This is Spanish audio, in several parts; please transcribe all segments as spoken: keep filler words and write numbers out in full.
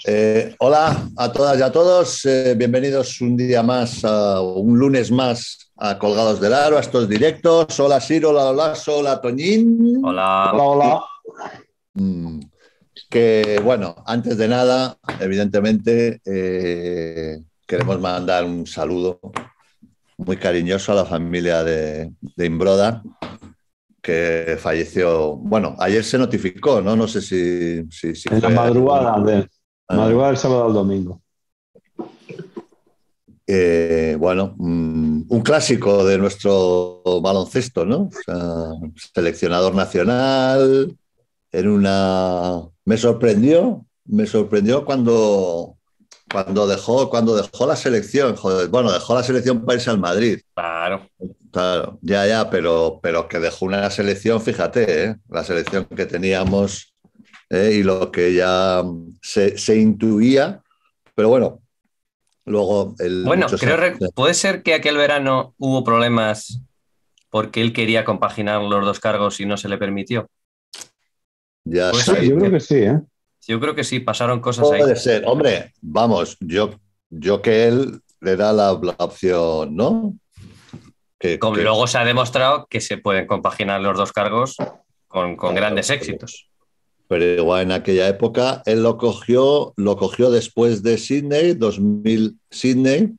Eh, hola a todas y a todos, eh, bienvenidos un día más, a, un lunes más a Colgados del Aro, a estos directos. Hola Siro, hola Lasso, hola Toñín. Hola. Hola, hola. Mm, que bueno, antes de nada, evidentemente, eh, queremos mandar un saludo muy cariñoso a la familia de, de Imbroda, que falleció, bueno, ayer se notificó, ¿no? No sé si, si, si En la fue... madrugada del, Ah, madrugada del sábado al domingo. Eh, bueno, mm, un clásico de nuestro baloncesto, ¿no? O sea, seleccionador nacional, en una... Me sorprendió, me sorprendió cuando, cuando dejó, cuando dejó la selección, joder, bueno, dejó la selección para irse al Madrid. Claro. Claro, ya, ya, pero, pero que dejó una selección, fíjate, ¿eh? La selección que teníamos, ¿eh? Y lo que ya se, se intuía, pero bueno. Luego, el, Bueno, muchos creo años. re- puede ser que aquel verano hubo problemas porque él quería compaginar los dos cargos y no se le permitió. Ya Puede Sí, ser. sabéis. yo creo que sí, ¿eh? Yo creo que sí, pasaron cosas ahí. Puede ser. Hombre, vamos, yo, yo que él le da la, la opción, ¿no? Que, Como que, luego se ha demostrado que se pueden compaginar los dos cargos con, con claro, grandes éxitos. pero igual en aquella época él lo cogió, lo cogió después de Sydney, dos mil Sydney,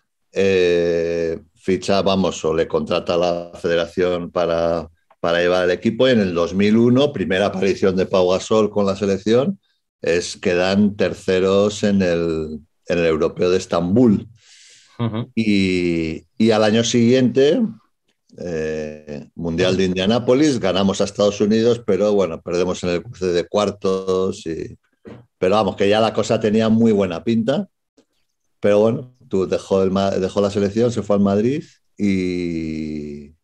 eh, ficha, vamos, o le contrata a la federación para, para llevar el equipo, y en el dos mil uno, primera aparición de Pau Gasol con la selección, es quedan terceros en el, en el europeo de Estambul. Ujú. Y, y al año siguiente, eh, Mundial de Indianápolis, ganamos a Estados Unidos, pero bueno, perdemos en el cruce de cuartos. Y, pero vamos, que ya la cosa tenía muy buena pinta. Pero bueno, tú dejó, el, dejó la selección, se fue al Madrid y,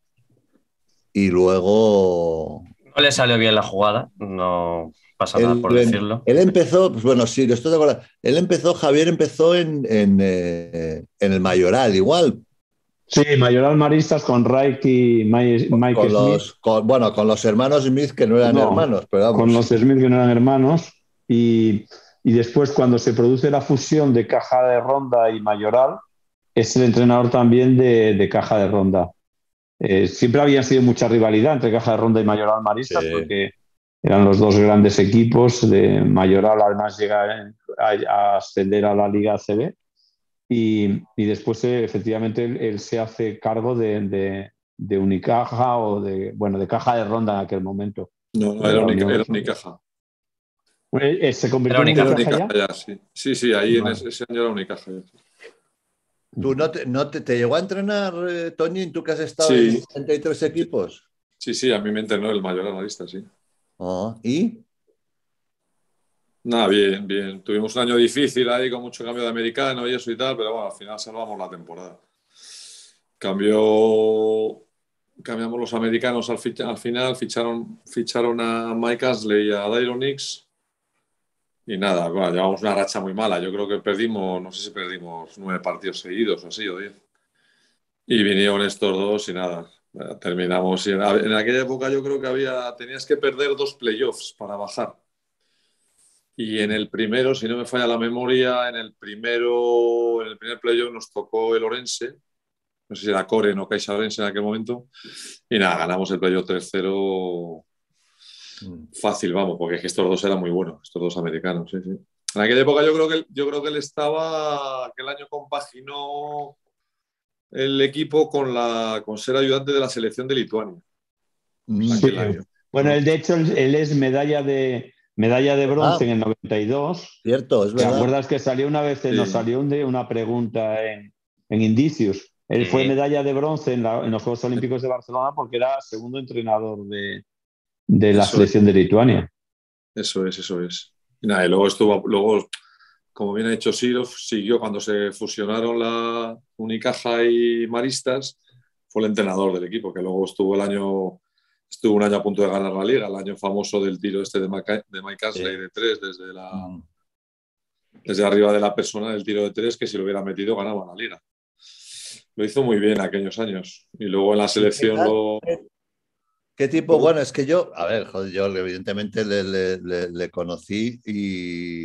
y luego... No le salió bien la jugada, no pasa nada por Él, decirlo. él empezó, pues bueno, sí, estoy de acuerdo. Él empezó, Javier empezó en, en, eh, en el Mayoral, igual, Sí, Mayoral Maristas con Reich y Mike, Mike con Smith. los, con, bueno, con los hermanos Smith, que no eran No, hermanos, pero con vamos. los Smith que no eran hermanos. Y, y después, cuando se produce la fusión de Caja de Ronda y Mayoral, es el entrenador también de, de Caja de Ronda. Eh, siempre había sido mucha rivalidad entre Caja de Ronda y Mayoral Maristas Sí. porque eran los dos grandes equipos. De Mayoral además llega a, a ascender a la Liga A C B y, y después eh, efectivamente él, él se hace cargo de, de, de Unicaja o de, bueno, de Caja de Ronda en aquel momento. No, no, De era, la única, Unión. era Unicaja. Eh, eh, ¿Se Era convirtió en única. Era Unicaja Unicaja ya? ya, sí. Sí, sí, ahí en Vale. ese, ese año era Unicaja ya. ¿Tú no te, no te, te llegó a entrenar, eh, Toñín, tú que has estado en Sí, treinta y tres equipos? sí, sí, a mí me entrenó el mayor analista, sí. Oh, ¿y? Nada, bien, bien. Tuvimos un año difícil ahí con mucho cambio de americano y eso y tal, pero bueno, al final salvamos la temporada. Cambió, cambiamos los americanos al, ficha, al final, ficharon, ficharon a Mike Ashley y a Dyron Nix. Y nada, bueno, llevamos una racha muy mala. Yo creo que perdimos, no sé si perdimos nueve partidos seguidos o así, o diez. Y vinieron estos dos y nada, terminamos. Y en, en aquella época yo creo que había, tenías que perder dos playoffs para bajar. Y en el primero, si no me falla la memoria, en el primero, en el primer playoff nos tocó el Orense. No sé si era Koren o Caixa Orense en aquel momento. Y nada, ganamos el playoff tres cero fácil, vamos, porque es que estos dos eran muy buenos, estos dos americanos, sí, sí. En aquella época yo creo que, yo creo que él estaba, aquel año compaginó el equipo con, la, con ser ayudante de la selección de Lituania. Mm. Sí. Aquel año. Bueno, él, de hecho, él, él es medalla de, medalla de bronce Ah, en el noventa y dos. cierto, es ¿Te verdad. acuerdas que salió una vez, Sí. nos salió un de una pregunta en, en Indicios? Él Sí. fue medalla de bronce en, la, en los Juegos Olímpicos de Barcelona porque era segundo entrenador de, de la Eso selección es. de Lituania. Eso es, eso es. Y nada, y luego estuvo, luego, como bien ha dicho Sirov, siguió cuando se fusionaron la Unicaja y Maristas, fue el entrenador del equipo, que luego estuvo el año, estuvo un año a punto de ganar la liga, el año famoso del tiro este de Mike, de Mike Ashley Sí. de tres, desde, la, Mm. desde arriba de la persona, del tiro de tres, que si lo hubiera metido ganaba la liga. Lo hizo muy bien aquellos años. Y luego en la selección lo... ¿Qué tipo? Bueno, es que yo, a ver, joder, yo evidentemente le, le, le, le conocí y,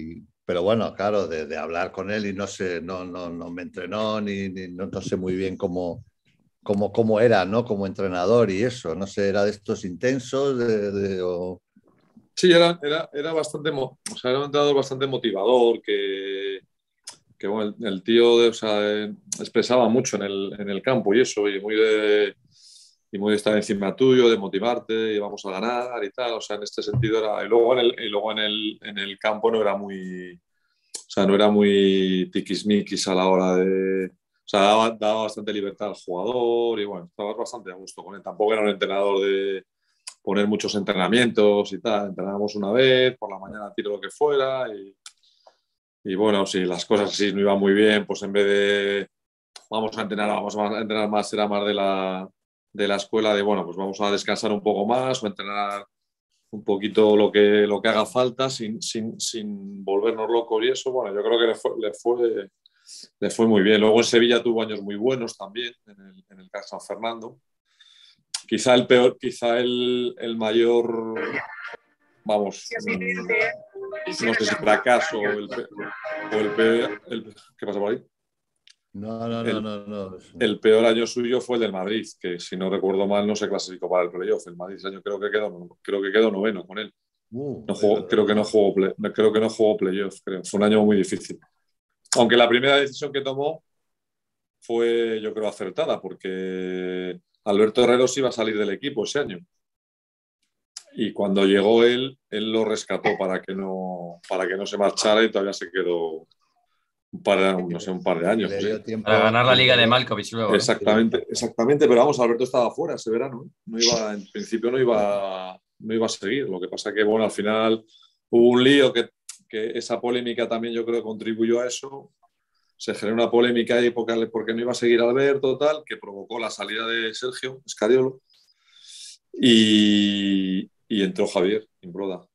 pero bueno, claro, de, de hablar con él y no sé, no, no, no me entrenó ni, ni no, no sé muy bien cómo, cómo, cómo era, ¿no? Como entrenador y eso, no sé, era de estos intensos de, de, o... Sí, era, era, era bastante, o sea, era un entrenador bastante motivador, que, que bueno, el, el tío de, o sea, eh, expresaba mucho en el, en el campo y eso, y muy de, y muy de estar encima tuyo, de motivarte, y vamos a ganar y tal, o sea, en este sentido era, y luego en el, y luego en el, en el campo no era muy, o sea, no era muy tiquismiquis a la hora de, o sea, daba, daba bastante libertad al jugador y bueno, estabas bastante a gusto con él, tampoco era un entrenador de poner muchos entrenamientos y tal. Entrenábamos una vez, por la mañana tiro lo que fuera y, y bueno, si las cosas así no iban muy bien, pues en vez de vamos a entrenar, vamos a entrenar más, era más de la, de la escuela de, bueno, pues vamos a descansar un poco más o entrenar un poquito lo que, lo que haga falta sin, sin, sin volvernos locos y eso, bueno, yo creo que le fue, le fue, le fue muy bien. Luego en Sevilla tuvo años muy buenos también, en el, en el C A C San Fernando. Quizá el peor, quizá el, el mayor, vamos, no sé si fracaso o el, o el peor, el, ¿qué pasa por ahí? No, no, el, no, no, no. El peor año suyo fue el del Madrid, que si no recuerdo mal no se clasificó para el playoff. El Madrid ese año creo que quedó, creo que quedó noveno con él. Uh, no jugó, creo que no jugó play, creo que no jugó playoff, creo. Fue un año muy difícil. Aunque la primera decisión que tomó fue, yo creo, acertada, porque Alberto Herreros iba a salir del equipo ese año. Y cuando llegó él, él lo rescató para que no, para que no se marchara y todavía se quedó un par de, no sé, un par de años. Le dio tiempo, para ganar la Liga dio... de Malkovich luego. Exactamente, ¿no? Exactamente, pero vamos, Alberto estaba fuera ese verano. No iba, en principio no iba, no iba a seguir. Lo que pasa que, bueno, al final hubo un lío que, que esa polémica también yo creo que contribuyó a eso. Se generó una polémica ahí porque, porque no iba a seguir Alberto, tal, que provocó la salida de Sergio Scariolo. Y, y entró Javier Imbroda.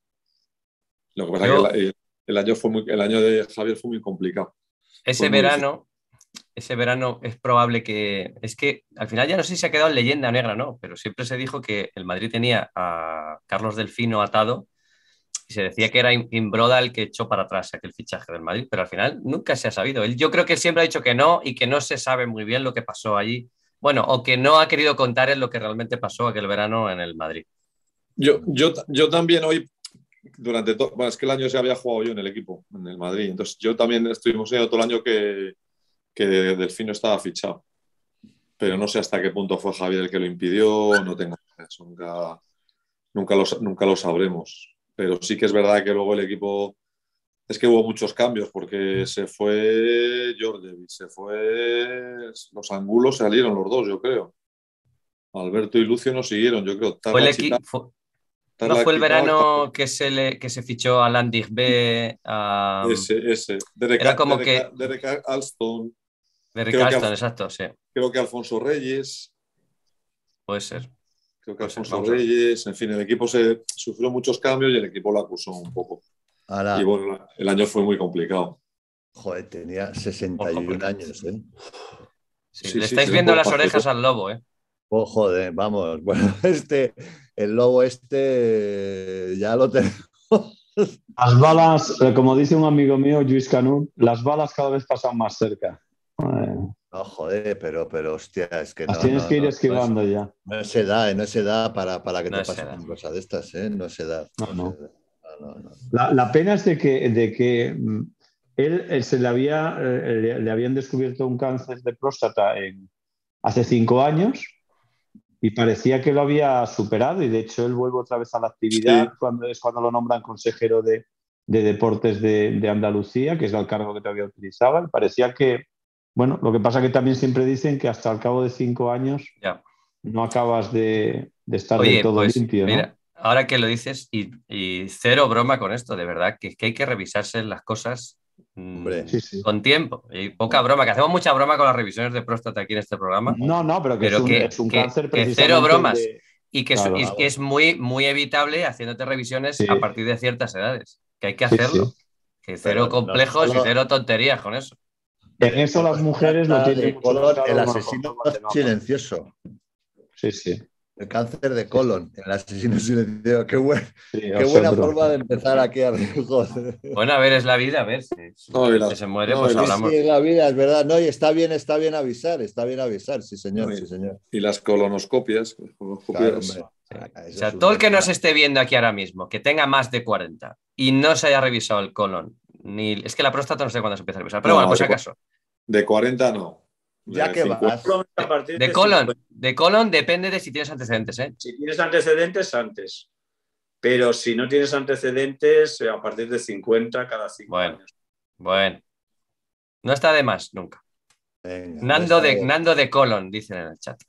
Lo que pasa es que el, el, año fue muy, el año de Javier fue muy complicado. Ese muy verano, difícil. ese verano es probable que... Es que al final ya no sé si se ha quedado en leyenda negra, ¿no? Pero siempre se dijo que el Madrid tenía a Carlos Delfino atado y se decía que era Imbroda el que echó para atrás aquel fichaje del Madrid, pero al final nunca se ha sabido. Él, yo creo que él siempre ha dicho que no y que no se sabe muy bien lo que pasó allí. Bueno, o que no ha querido contar en lo que realmente pasó aquel verano en el Madrid. Yo, yo, yo también hoy, durante todo, bueno, es que el año se había jugado yo en el equipo, en el Madrid, entonces yo también estuvimos en todo el año que, que Delfino estaba fichado, pero no sé hasta qué punto fue Javier el que lo impidió, no tengo eso, nunca, nunca, lo, nunca lo sabremos, pero sí que es verdad que luego el equipo, es que hubo muchos cambios, porque se fue Georgievic, se fue, los Angulos salieron los dos, yo creo. Alberto y Lucio no siguieron, yo creo. Fue el equipo... Fue... ¿No fue el verano que se, le, que se fichó a Landig B? A... Ese, ese. Derek, Era como Derek, que... Derek Alston. Derek Alston, Al... exacto, sí. Creo que Alfonso Reyes. Puede ser. Creo que Puede Alfonso ser, Reyes. En fin, el equipo se sufrió muchos cambios y el equipo lo acusó un poco. Ahora, y bueno, el año fue muy complicado. Joder, tenía sesenta y un años, ¿eh? Sí, sí, le estáis sí, viendo las partido. Orejas al lobo, ¿eh? Oh, joder, vamos. Bueno, este, el lobo este ya lo tenemos. Las balas, como dice un amigo mío, Luis Canut, las balas cada vez pasan más cerca. No, joder, pero, pero hostia, es que las no. tienes no, que ir no, esquivando no es, ya. No se da, no se da para, para que no te pasen una cosa de estas, ¿eh? No se da. No, no no. Se da. No, no, no. La, la pena es de que, de que él, él se le, había, le, le habían descubierto un cáncer de próstata en, hace cinco años y parecía que lo había superado y de hecho él vuelve otra vez a la actividad sí. cuando es cuando lo nombran consejero de, de deportes de, de Andalucía, que es el cargo que todavía utilizaba. Y parecía que, bueno, lo que pasa que también siempre dicen que hasta el cabo de cinco años ya. no acabas de, de estar Oye, del todo pues, limpio, ¿no? Mira, ahora que lo dices, y, y cero broma con esto, de verdad, que, que hay que revisarse las cosas Hombre, mmm, sí, sí. con tiempo. Y poca broma, que hacemos mucha broma con las revisiones de próstata aquí en este programa. No, no, pero que, pero es, un, que, es un que, cáncer que cero bromas. de... Y que, claro, es, que es muy, muy evitable haciéndote revisiones sí. a partir de ciertas edades. Que hay que sí, hacerlo. sí. Que cero pero complejos no, no, y cero tonterías con eso. En eso las mujeres lo tienen de mucho color, más claro, el no asesino no silencioso. Sí, sí. El cáncer de colon, el asesino silencioso. Qué, buen, Sí, qué buena asombro. forma de empezar aquí a joder. Bueno, a ver, es la vida, a ver. Si, si No, y la- se muere, no, pues y la- hablamos. Sí, es la vida, es verdad. No, y está bien, está bien avisar, está bien avisar, sí señor, No, y- sí señor. Y las colonoscopias. las colonoscopias. Claro, hombre. Sí. Ah, O eso sea, es un todo el que tema. nos esté viendo aquí ahora mismo, que tenga más de cuarenta y no se haya revisado el colon, ni es que la próstata no sé cuándo se empieza a revisar, pero No, bueno, por si de cu- acaso. De cuarenta no. Ya De que cincuenta. vas, Colon a partir De de colon, cincuenta. de colon depende de si tienes antecedentes, ¿eh? Si tienes antecedentes, antes. Pero si no tienes antecedentes, eh, a partir de cincuenta cada cinco Bueno. años. Bueno, no está de más nunca. venga, Nando no de, está Nando de colon, dicen en el chat,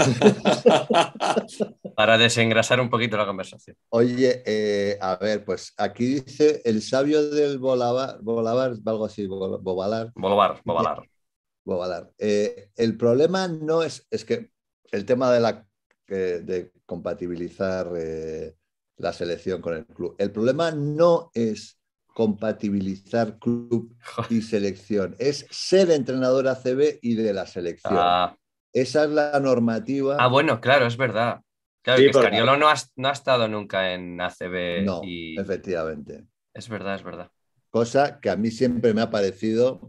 para desengrasar un poquito la conversación. Oye, eh, a ver, pues aquí dice el sabio del Bolavar, Bolavar, algo así, Bol- Bovalar. Bobar, bobalar. Bovalar. Eh, el problema no es, es que el tema de, la, eh, de compatibilizar eh, la selección con el club. El problema no es compatibilizar club y selección, es ser entrenador A C B y de la selección. Ah, Esa es la normativa. ah, bueno, claro, es verdad. Claro, Sí, que porque- Scariolo no ha, no ha estado nunca en A C B No, y efectivamente. es verdad, es verdad. Cosa que a mí siempre me ha parecido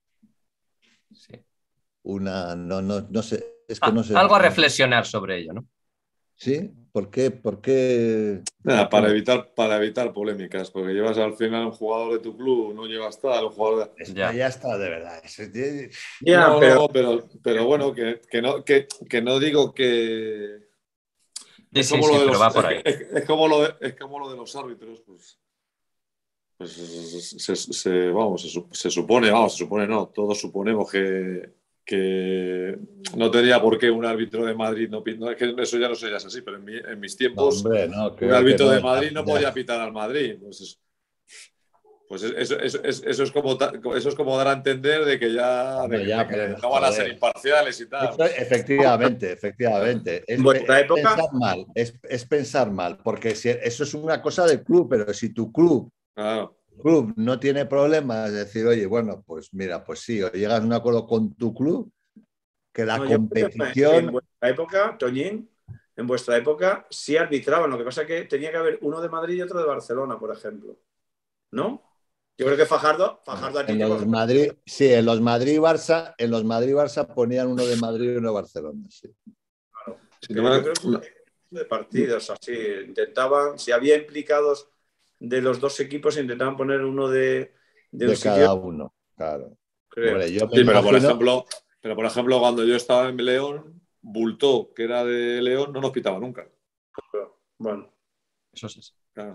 Sí. una, no, no, no sé, es que Ah, no sé. algo a reflexionar sobre ello, ¿no? ¿Sí? ¿Por qué? ¿Por qué? Nada, para evitar, para evitar polémicas, porque llevas al final un jugador de tu club, no llevas tal, un jugador de... Es que Ya. ya está, de verdad. Eso es- Ya, no, pero no, pero, pero bueno, que, que no, que, que no digo que... Sí, Es sí, como, sí, lo de pero los, va por es, ahí. es- es como lo de, es como lo de los árbitros, pues, pues se, se- vamos, se, su- se supone, vamos, se supone no, todos suponemos que, que no tenía por qué un árbitro de Madrid no pi- no, es que eso ya no sé, ya es así, pero en, mi- en mis No, tiempos hombre, no, un creo árbitro que de no. Madrid no Ya- podía pitar al Madrid. Pues, es- pues eso, eso, eso, eso es como, ta- eso es como dar a entender de que ya, Hombre, de que, ya, de que pero, no van a ser joder. imparciales y tal. Eso, efectivamente, efectivamente. Es, en vuestra es época, pensar mal, es, es pensar mal, porque si, eso es una cosa del club, pero si tu club, Claro. club no tiene problemas, es decir, oye, bueno, pues mira, pues sí, o llegas a un acuerdo con tu club, que la no, yo creo que competición... en vuestra época, Toñín, en vuestra época sí arbitraban. Lo que pasa es que tenía que haber uno de Madrid y otro de Barcelona, por ejemplo. ¿No? Yo creo que Fajardo, Fajardo a ti En te los cogió- Madrid, sí, en los Madrid Barça, en los Madrid Barça ponían uno de Madrid y uno de Barcelona, sí. Si que no me- yo creo que de partidos así intentaban, si había implicados de los dos equipos, intentaban poner uno de, de un De sitio, cada uno, claro. creo. Hombre, yo me Sí, pero por imagino- ejemplo, pero por ejemplo, cuando yo estaba en León, Bultó, que era de León, no nos pitaba nunca. Pero, bueno, Eso sí. Claro.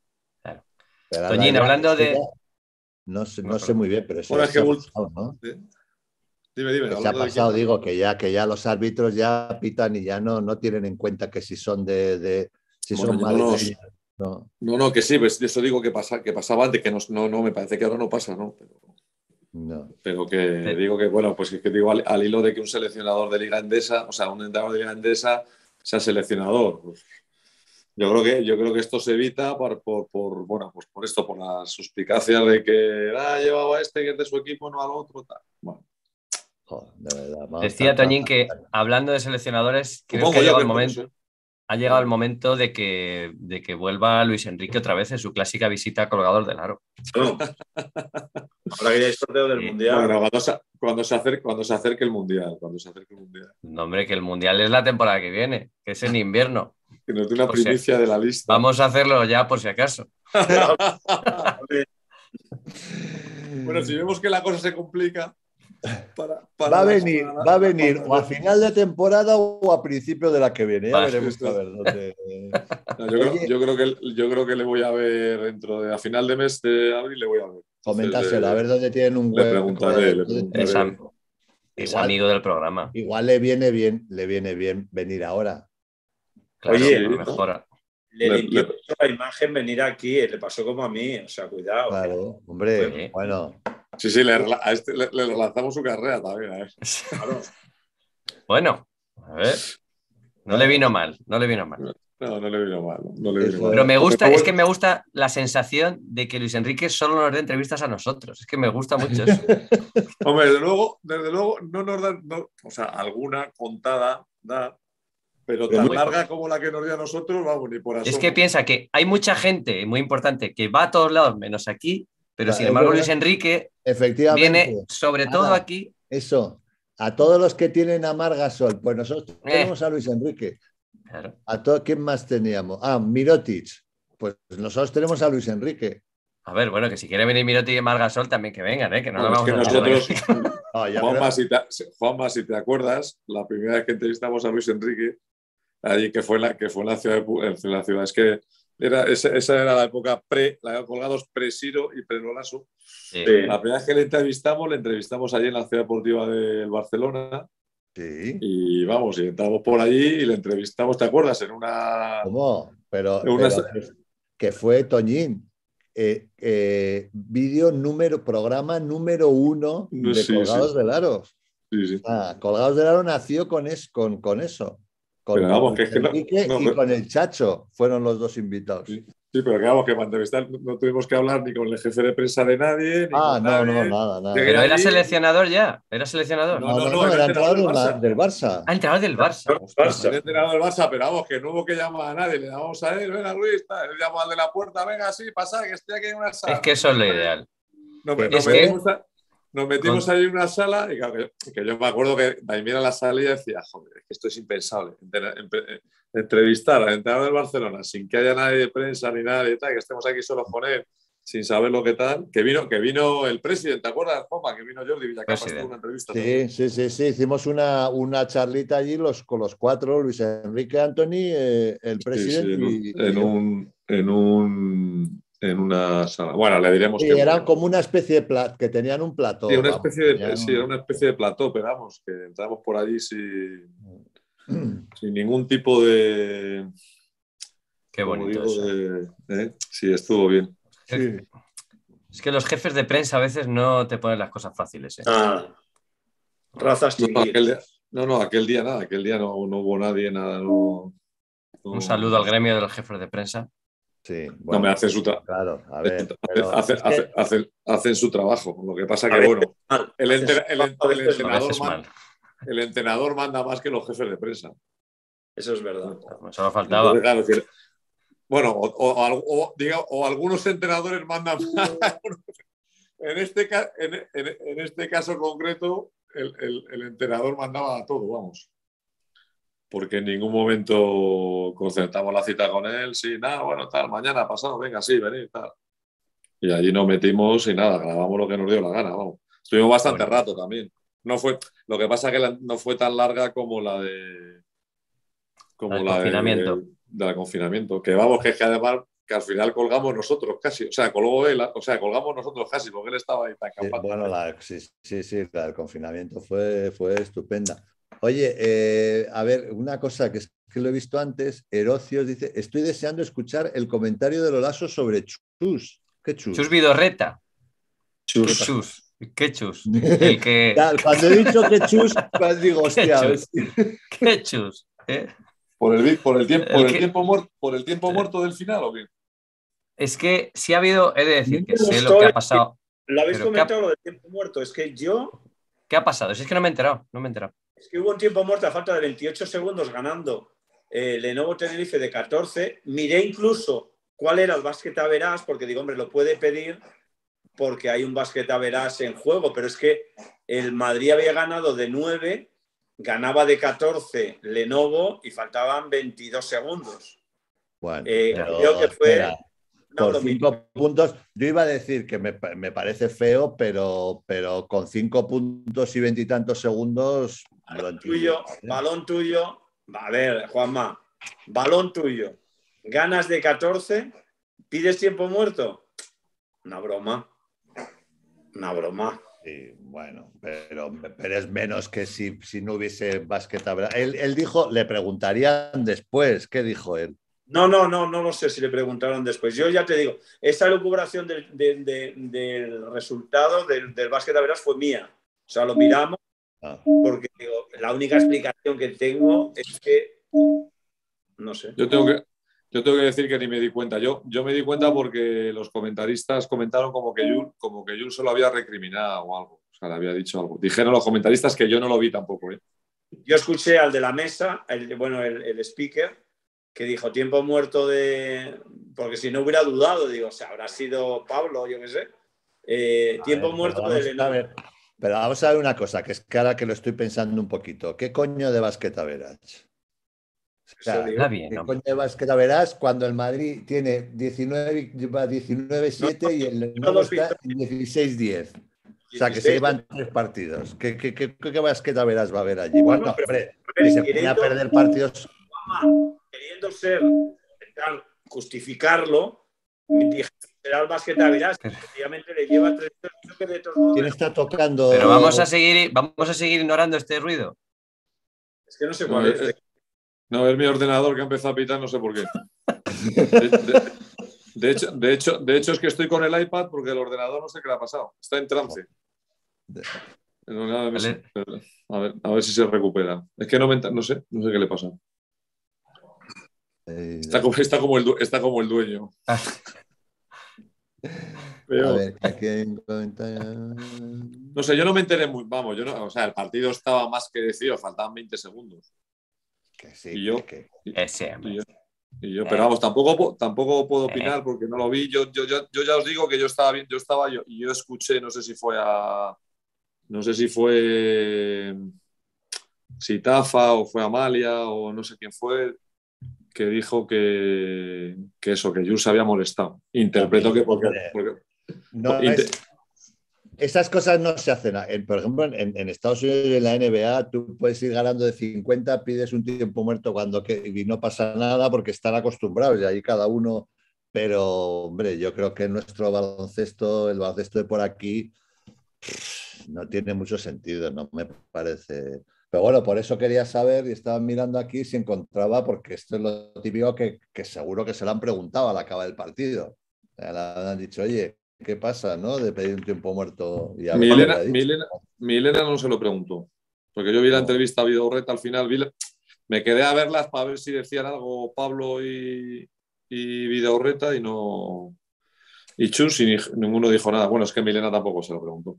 pero Toñín, la- hablando de- No sé, No, no sé perdón. muy bien, pero eso Bueno, es se que ha Bult- pasado, ¿no? ¿Sí? Dime, dime. Que se ha hablando de pasado, quién. digo, que ya, que ya los árbitros ya pitan y ya no, no tienen en cuenta que si son de, de- si Bueno, son ya no nos- madrileños. No, No, no, que sí, pues eso digo que, pasa, que pasaba antes, que no, no, no, me parece que ahora no pasa, ¿no? Pero, no. pero que Sí. digo que, bueno, pues es que digo al, al hilo de que un seleccionador de Liga Endesa, o sea, un entrenador de Liga Endesa sea seleccionador. Pues, yo creo que, yo creo que esto se evita por, por, por, bueno, pues por esto, por las suspicacias de que ah, llevaba a este que es de su equipo, no al otro, tal. Bueno, Joder, de verdad. vamos Decía a estar- Toñín que hablando de seleccionadores, creo supongo que ha yo llegado que el es por momento, eso. ha llegado el momento de que, de que vuelva Luis Enrique otra vez en su clásica visita a Colgador del Aro. no. Ahora que ya hay sorteo del Sí. Mundial, Bueno, cuando se, cuando, se acerque, cuando se acerque el Mundial, cuando se acerque el Mundial. No, hombre, que el Mundial es la temporada que viene, que es en invierno. Que nos dé una O sea, primicia de la lista. Vamos a hacerlo ya por si acaso. Bueno, si vemos que la cosa se complica, para, para Va a la- venir, para la- va a venir para o a la- final de temporada o a principio de la que viene. Ya Vale. veremos a ver dónde. No, yo, creo, Oye. yo, creo que, yo creo que le voy a ver dentro de a final de mes de abril, le voy a ver. Coméntaselo, Entonces, a ver dónde tienen un le hueco. preguntaré, le Entonces, preguntaré. Es, am- es Igual. amigo del programa. Igual le viene bien, le viene bien venir ahora. Claro, Oye, lo ¿no? mejora. le Le- limpió le- mucho la imagen venir aquí, le pasó como a mí, o sea, cuidado. Claro, hombre, Sí. bueno. Sí, sí, le, rela- a este le, le relanzamos su carrera también. ¿eh? Claro. Bueno, a ver. No le vino mal, no le vino mal. No, no le vino mal. No le vino Eso- mal. Pero me gusta, Pero es que me gusta la sensación de que Luis Enrique solo nos dé entrevistas a nosotros. Es que me gusta mucho eso. Hombre, desde luego, desde luego no nos dan, no, o sea, alguna contada da, pero Pero tan muy larga como la que nos dio a nosotros, vamos, ni por asomo. Es que piensa que hay mucha gente, muy importante, que va a todos lados menos aquí, pero Claro, sin es embargo verdad. Luis Enrique Efectivamente. viene sobre todo Ahora, aquí. eso, a todos los que tienen a Marc Gasol, pues nosotros Eh. tenemos a Luis Enrique. Claro. ¿A todo, quién más teníamos? Ah, Mirotic. Pues nosotros tenemos a Luis Enrique. A ver, bueno, que si quiere venir Mirotic y Marc Gasol también que vengan, ¿eh? Que no Bueno, lo es que vamos a hacer nosotros, No, yo Juanma, creo- si te, Juanma, si te acuerdas, la primera vez que entrevistamos a Luis Enrique, allí que fue en la, que fue en la ciudad, de Pu- en la ciudad, es que era, esa, esa era la época pre, la de colgados pre-Siro y pre-Nolaso. Sí. Sí. La primera vez que le entrevistamos, le entrevistamos allí en la ciudad deportiva del Barcelona. Sí. Y vamos, y entramos por allí y le entrevistamos, ¿te acuerdas? En una. ¿Cómo? Pero, en una- pero que- que fue Toñín. Eh, eh, vídeo número, programa número uno No, de sí, Colgados sí. del Aro. Sí, sí. Ah, Colgados del Aro nació con, es, con, con eso. Con, Pero vamos, con que es que no- Enrique no, y pero- con el Chacho. Fueron los dos invitados. Sí, sí, pero que vamos, que para entrevistar no tuvimos que hablar ni con el jefe de prensa de nadie, ni Ah, con no, nadie. no, nada, nada. Llegué Pero era allí- seleccionador ya, era seleccionador. No, No, no, no, no, era era entrenador entrenador del del, Barça. del Barça. Ah, entrenador del Barça. Barça. Era entrenador del Barça, pero vamos, que no hubo que llamar a nadie. Le damos a él, venga Luis, tal. Él llamó al de la puerta, venga, sí, pasa, que estoy aquí en una sala. Es que eso es lo ideal. Nos, Es nos que- metimos, a- nos metimos Con- ahí en una sala y claro, que, que yo me acuerdo que ahí mira la sala y decía, joder, es que esto es impensable. Entre- entre- entrevistar al entrenador del Barcelona sin que haya nadie de prensa ni nada y tal, que estemos aquí solos con él, sin saber lo que tal. Que vino, que vino el presidente, ¿te acuerdas, Juanma? Que vino Jordi Villacapa, Presidente. estuvo en una entrevista. Sí, sí, sí, sí. Hicimos una, una charlita allí los, con los cuatro, Luis Enrique, Anthony, eh, el Sí, sí, presidente en, un, y, en, y yo. un, en, un, en una sala. Bueno, le diremos Sí, que. era como una especie de plat, que tenían un plató. Sí, una vamos, especie de, tenían sí, un- era una especie de plató, pero vamos, que entramos por allí sin, sin ningún tipo de. Qué como bonito digo, eso. de- ¿eh? Sí, estuvo bien. Sí. Es que los jefes de prensa a veces no te ponen las cosas fáciles, ¿eh? Ah, razas No, chinguitas. aquel día, no, no, aquel día nada, aquel día no, no hubo nadie, nada, no. no- Un saludo al gremio de los jefes de prensa. Sí, No bueno, me hacen su trabajo. claro, a ver. Hacen, pero hacen- es que- hacen- hacen- hacen su trabajo. Lo que pasa A que, veces bueno, mal, el, a enter- veces el, mal, a el veces A entrenador veces man- mal. el entrenador manda más que los jefes de prensa. Eso es verdad. Solo faltaba. Entonces, claro, que- bueno, o, o- o- o, diga- o algunos entrenadores mandan más. En este, ca- en, en- en este caso concreto, el, el- el entrenador mandaba a todo, vamos. Porque en ningún momento concertamos la cita con él. Sí, nada, bueno, tal, mañana pasado, venga, sí, venid, tal. Y allí nos metimos y nada, grabamos lo que nos dio la gana, vamos. Estuvimos bastante Bueno. rato también. No fue, lo que pasa es que la- no fue tan larga como la de. Como La del la de- confinamiento. del confinamiento. Que vamos, que es que además que al final colgamos nosotros casi. O sea, colgó él, o sea, colgamos nosotros casi, porque él estaba ahí tan Sí, campante. bueno, la, sí, sí, sí, la del confinamiento fue, fue estupenda. Oye, eh, a ver, una cosa que es que lo he visto antes, Erocios dice, estoy deseando escuchar el comentario de Lolaso sobre Chus. ¿Qué Chus? Chus Vidorreta. ¿Qué Chus. chus? ¿Qué chus? El que... Ya, cuando he dicho que Chus, pues digo, hostia, a ver Chus? si- ¿Qué chus? ¿Eh? Por el, por el tiempo, El por el que- tiempo muerto, por el tiempo muerto del final, ¿o qué? Es que sí ha habido, he de decir que Me sé lo gustó que ha el- pasado. Lo habéis Pero comentado, lo del tiempo muerto. Es que yo, ¿Qué ha pasado? Si es que no me he enterado, no me he enterado. es que hubo un tiempo muerto a falta de veintiocho segundos ganando eh, Lenovo Tenerife de catorce. Miré incluso cuál era el básquet a verás, porque digo, hombre, lo puede pedir porque hay un básquet a verás en juego, pero es que el Madrid había ganado de nueve, ganaba de catorce Lenovo y faltaban veintidós segundos. Bueno, Eh, pero, creo que fue espera, una por bromita. cinco puntos, yo iba a decir que me, pa- me parece feo, pero, pero con cinco puntos y veintitantos segundos lo entiendo. Tuyo, ¿eh? balón tuyo. A ver, Juanma, balón tuyo. Ganas de catorce, pides tiempo muerto. Una broma. Una broma. Sí, bueno, pero, pero es menos que si, si no hubiese básquet a verás. Él, él dijo, le preguntarían después, ¿qué dijo él? No, no, no, no lo sé si le preguntaron después. Yo ya te digo, esa lucubración del, del- del- del resultado del, del básquet a verás fue mía. O sea, lo miramos Ah, porque digo, la única explicación que tengo es que, no sé. Yo tengo que, yo tengo que decir que ni me di cuenta. Yo, yo me di cuenta porque los comentaristas comentaron como que Jul, como que Jul se lo había recriminado o algo. O sea, le había dicho algo. Dijeron los comentaristas que yo no lo vi tampoco, ¿eh? yo escuché al de la mesa, el, bueno, el, el speaker, que dijo tiempo muerto de... Porque si no hubiera dudado, digo, o sea, habrá sido Pablo, yo qué sé. Eh, tiempo ver, muerto pero de vamos, a ver, pero vamos a ver una cosa, que es que ahora que lo estoy pensando un poquito. ¿Qué coño de basqueta verás? O sea, Está bien, ¿qué ¿no? coño de basqueta verás cuando el Madrid tiene diecinueve siete No, y el no, Lenovo no, está en dieciséis diez? O sea, que se dieciséis. llevan tres partidos. ¿Qué, qué, qué, qué basqueta verás va a haber allí? Bueno, Bueno, pero, hombre, a ver, si se pone a queriendo, perder partidos... queriendo ser, intentar justificarlo, dije, será el basqueta verás, que efectivamente le lleva tres que de todos modos. ¿Quién está tocando? Pero vamos a seguir, vamos a seguir ignorando este ruido. Es que no sé No, cuál es. es, no, es mi ordenador que ha empezado a pitar, no sé por qué. De, de, de, hecho, de, hecho, de hecho, es que estoy con el iPad porque el ordenador no sé qué le ha pasado. Está en trance. A ver, a ver, a ver si se recupera. Es que no, me, no sé, no sé qué le pasa. Está como, está como, el, está como el dueño. Pero, a ver, aquí hay un comentario. No sé, yo no me enteré muy. Vamos, yo no. O sea, el partido estaba más que decidido, faltaban veinte segundos. Que sí, y yo, que, y, Ese, y yo, y yo pero vamos, tampoco, tampoco puedo opinar porque no lo vi. Yo, yo, yo, yo ya os digo que yo estaba bien, yo estaba yo, y yo escuché, no sé si fue a. No sé si fue Sitafa o fue Amalia o no sé quién fue, que dijo que, que eso, que Jules se había molestado. Interpreto que porque... porque no inter... es, esas cosas no se hacen. Por ejemplo, en, en Estados Unidos y en la N B A tú puedes ir ganando de cincuenta, pides un tiempo muerto cuando que, y no pasa nada porque están acostumbrados y ahí cada uno... Pero, hombre, yo creo que nuestro baloncesto, el baloncesto de por aquí, no tiene mucho sentido, no me parece... Pero bueno, por eso quería saber y estaba mirando aquí si encontraba, porque esto es lo típico que, que seguro que se lo han preguntado al acabar el partido. Le han dicho, oye, ¿qué pasa, no? De pedir un tiempo muerto. Y a ver, Milena, Milena, Milena no se lo preguntó, porque yo vi la no. entrevista a Vidaurreta al final, vi la... me quedé a verlas para ver si decían algo Pablo y, y Vidaurreta y no... Y Chus y ni, ninguno dijo nada. Bueno, es que Milena tampoco se lo preguntó.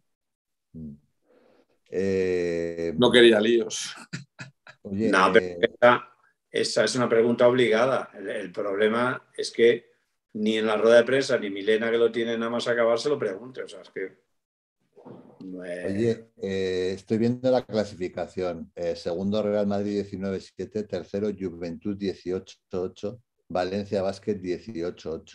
Eh... No quería líos. Oye, no, pero esa, esa es una pregunta obligada. El, el problema es que ni en la rueda de prensa ni Milena, que lo tiene nada más acabar, se lo pregunte. O sea, es que... No es... Oye, eh, estoy viendo la clasificación. Eh, segundo Real Madrid diecinueve siete, tercero Juventud dieciocho ocho, Valencia Basket dieciocho ocho.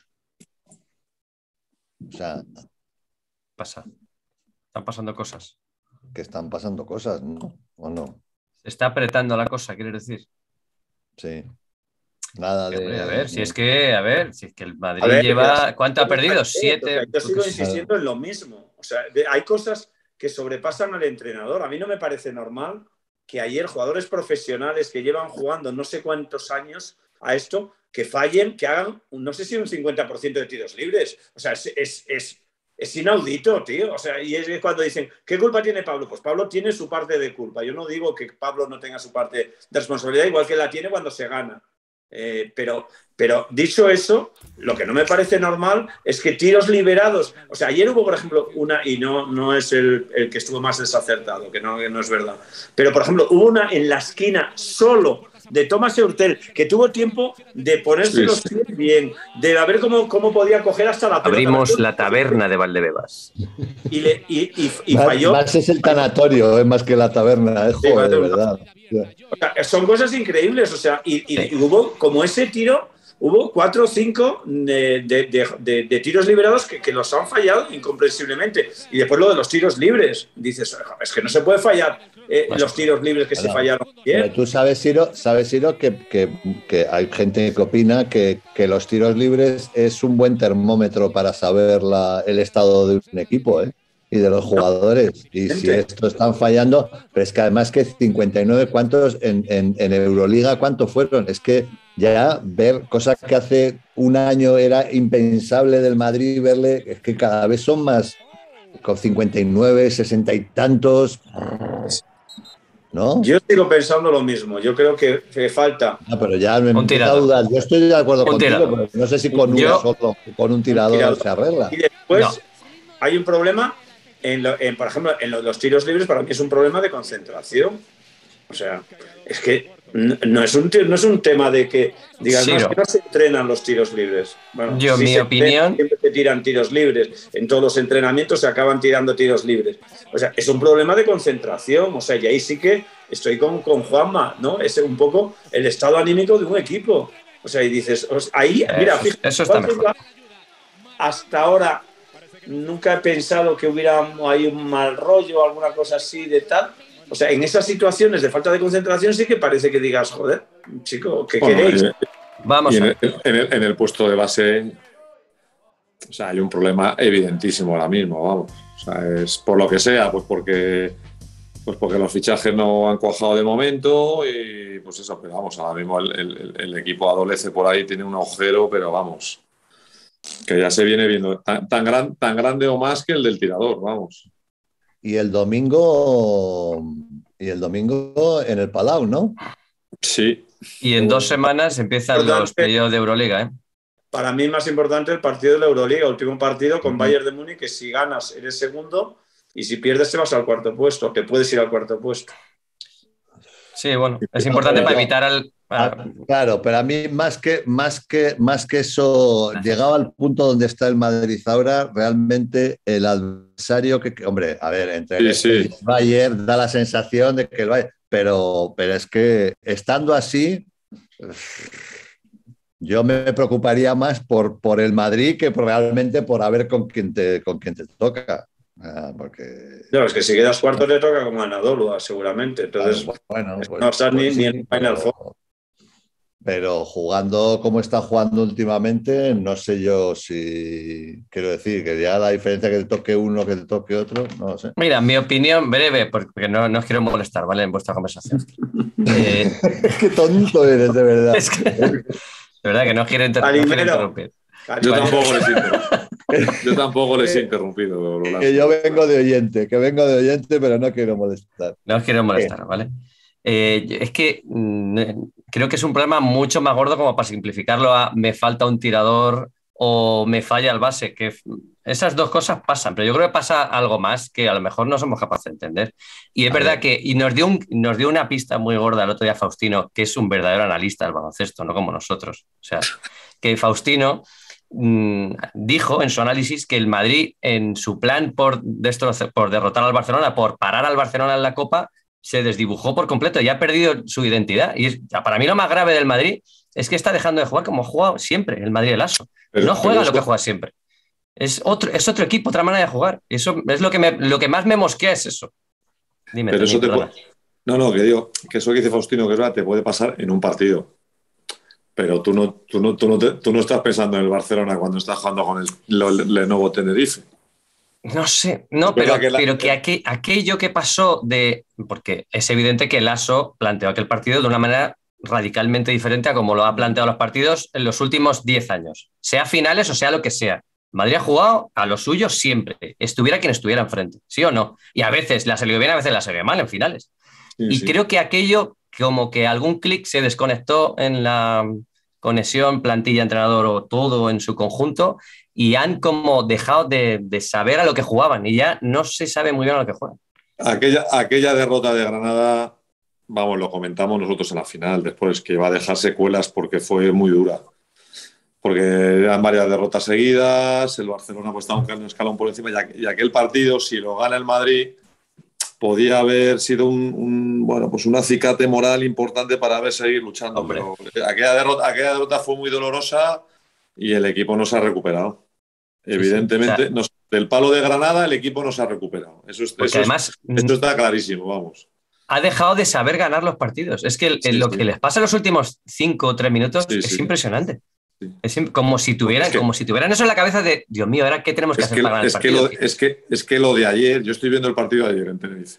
O sea... Pasa. Están pasando cosas. Que están pasando cosas, ¿no? ¿O no? Se está apretando la cosa, ¿quieres decir? Sí. Nada de... Hombre, a ver, si es que, a ver, si es que el Madrid ver, lleva... ¿Cuánto ha perdido? O Siete... sea, yo sigo insistiendo en lo mismo. O sea, de, hay cosas que sobrepasan al entrenador. A mí no me parece normal que ayer jugadores profesionales que llevan jugando no sé cuántos años a esto, que fallen, que hagan, no sé si un cincuenta por ciento de tiros libres. O sea, es, es, es, es inaudito, tío. O sea, y es cuando dicen, ¿qué culpa tiene Pablo? Pues Pablo tiene su parte de culpa. Yo no digo que Pablo no tenga su parte de responsabilidad, igual que la tiene cuando se gana. Eh, pero, pero dicho eso, lo que no me parece normal es que tiros liberados, o sea, ayer hubo, por ejemplo, una, y no, no es el, el que estuvo más desacertado, que no, que no es verdad, pero por ejemplo, hubo una en la esquina solo de Thomas Eurtel, que tuvo tiempo de ponerse los pies bien, de ver cómo, cómo podía coger hasta la pelota. Abrimos la taberna de Valdebebas. Y, le, y, y, y más, falló. Más es el tanatorio, es más que la taberna, es joder, de verdad. O sea, son cosas increíbles, o sea, y, y, y hubo como ese tiro, hubo cuatro o cinco de, de, de, de, de tiros liberados que, que los han fallado incomprensiblemente. Y después lo de los tiros libres, dices, es que no se puede fallar eh, los tiros libres que bueno, se fallaron bien. Pero tú sabes, Ciro, sabes, Ciro que, que, que hay gente que opina que, que los tiros libres es un buen termómetro para saber la, el estado de un equipo, ¿eh? Y de los jugadores. Y si esto están fallando, pero es que además que cincuenta y nueve, ¿cuántos en, en, en Euroliga cuántos fueron? Es que ya ver cosas que hace un año era impensable del Madrid, verle, es que cada vez son más, con cincuenta y nueve, sesenta y tantos, ¿no? Yo sigo pensando lo mismo, yo creo que, que falta. No, pero ya me empieza a dudar. Yo estoy de acuerdo un contigo, tirado. Pero no sé si con Yo, uno solo, con un tirador, un tirador se arregla. Y después no. hay un problema. En lo, en, por ejemplo, en lo, los tiros libres para mí es un problema de concentración. O sea, es que no es un, no es un tema de que digas, sí, no, es que no se entrenan los tiros libres. Bueno, yo, sí mi opinión... Entrenan, siempre se tiran tiros libres. En todos los entrenamientos se acaban tirando tiros libres. O sea, es un problema de concentración. O sea, y ahí sí que estoy con, con Juanma, ¿no? Es un poco el estado anímico de un equipo. O sea, y dices, o sea, ahí, eso, mira, fíjate, eso está mejor. Hasta ahora nunca he pensado que hubiera ahí un mal rollo o alguna cosa así de tal. O sea, en esas situaciones de falta de concentración sí que parece que digas, joder, chico, ¿qué bueno, queréis? Eh, Vamos y en, el, en, el, en el puesto de base, o sea, hay un problema evidentísimo ahora mismo, vamos. O sea, es por lo que sea, pues porque, pues porque los fichajes no han cuajado de momento y pues eso, pero vamos, ahora mismo el, el, el equipo adolece por ahí, tiene un agujero, pero vamos, que ya se viene viendo tan, tan, gran, tan grande o más que el del tirador, vamos. Y el domingo, y el domingo en el Palau, ¿no? Sí. Y en dos semanas empiezan los playoffs de Euroliga, ¿eh? Para mí más importante el partido de la Euroliga, último partido con uh-huh. Bayern de Múnich, que si ganas eres segundo y si pierdes te vas al cuarto puesto, que puedes ir al cuarto puesto. Sí, bueno, es importante para evitar al... Ah, claro, pero a mí más que, más que, más que eso, llegado al punto donde está el Madrid ahora, realmente el adversario que, hombre, a ver, entre sí, el, sí. el Bayern da la sensación de que el Bayern, pero, pero es que estando así, yo me preocuparía más por, por el Madrid que por, realmente por a ver con quién te, con quién te toca. Ah, porque... No, es que si quedas cuarto te toca con Anadolu, seguramente. Entonces, claro, bueno, pues, no estás pues, ni, sí, ni en Final Four. Pero jugando como está jugando últimamente, no sé yo si... Quiero decir, que ya la diferencia que te toque uno, que te toque otro, no lo sé. Mira, mi opinión breve, porque no, no os quiero molestar, ¿vale? En vuestra conversación. eh... Qué tonto eres, de verdad. Es que, de verdad que no quiero, inter no quiero interrumpir. Yo tampoco les interrumpo. Yo tampoco les he interrumpido. Que yo vengo de oyente, que vengo de oyente, pero no quiero molestar. No os quiero molestar, ¿Eh? ¿Vale? Eh, es que mm, creo que es un problema mucho más gordo como para simplificarlo a me falta un tirador o me falla el base, que esas dos cosas pasan, pero yo creo que pasa algo más que a lo mejor no somos capaces de entender. Y es a verdad ver. que y nos, dio un, nos dio una pista muy gorda el otro día Faustino, que es un verdadero analista del baloncesto, no como nosotros. O sea, que Faustino mmm, dijo en su análisis que el Madrid en su plan por, destrocer, por derrotar al Barcelona, por parar al Barcelona en la Copa, se desdibujó por completo y ha perdido su identidad. Y es, para mí lo más grave del Madrid es que está dejando de jugar como ha jugado siempre el Madrid del Aso. Pero, no juega lo que juega siempre. Es otro, es otro equipo, otra manera de jugar. Eso es lo que, me, lo que más me mosquea es eso. Dime, pero eso te puede... No, no, que digo, que eso que dice Faustino, que es verdad, te puede pasar en un partido. Pero tú no, tú no, tú no, te, tú no estás pensando en el Barcelona cuando estás jugando con el, el Lenovo Tenerife. No sé, no, pero, que, la... pero que aqu aquello que pasó de... Porque es evidente que el Aso planteó aquel partido de una manera radicalmente diferente a como lo ha planteado los partidos en los últimos diez años. Sea finales o sea lo que sea. Madrid ha jugado a lo suyo siempre, estuviera quien estuviera enfrente, ¿sí o no? Y a veces la salió bien, a veces la salió mal en finales. Sí, y sí. creo que aquello, como que algún clic se desconectó en la conexión plantilla-entrenador o todo en su conjunto y han como dejado de, de saber a lo que jugaban y ya no se sabe muy bien a lo que juegan. Aquella, aquella derrota de Granada, vamos, lo comentamos nosotros en la final, después que va a dejar secuelas porque fue muy dura. Porque eran varias derrotas seguidas, el Barcelona pues estaba un escalón por encima y aquel partido, si lo gana el Madrid, podía haber sido un, un, bueno, pues un acicate moral importante para ver seguir luchando. Hombre. Pero aquella derrota, aquella derrota fue muy dolorosa y el equipo no se ha recuperado. Sí, Evidentemente, sí. O sea, no, del palo de Granada el equipo no se ha recuperado. Eso, es, eso, además, es, eso está clarísimo, vamos. Ha dejado de saber ganar los partidos. Es que sí, lo sí. que les pasa en los últimos cinco o tres minutos sí, es sí. impresionante. Sí. Es como si, tuvieran, es que, como si tuvieran eso en la cabeza de Dios mío, ¿ahora qué tenemos que hacer que, para ganar es el partido? Que lo, es, que, es que lo de ayer, yo estoy viendo el partido de ayer en Tenerife.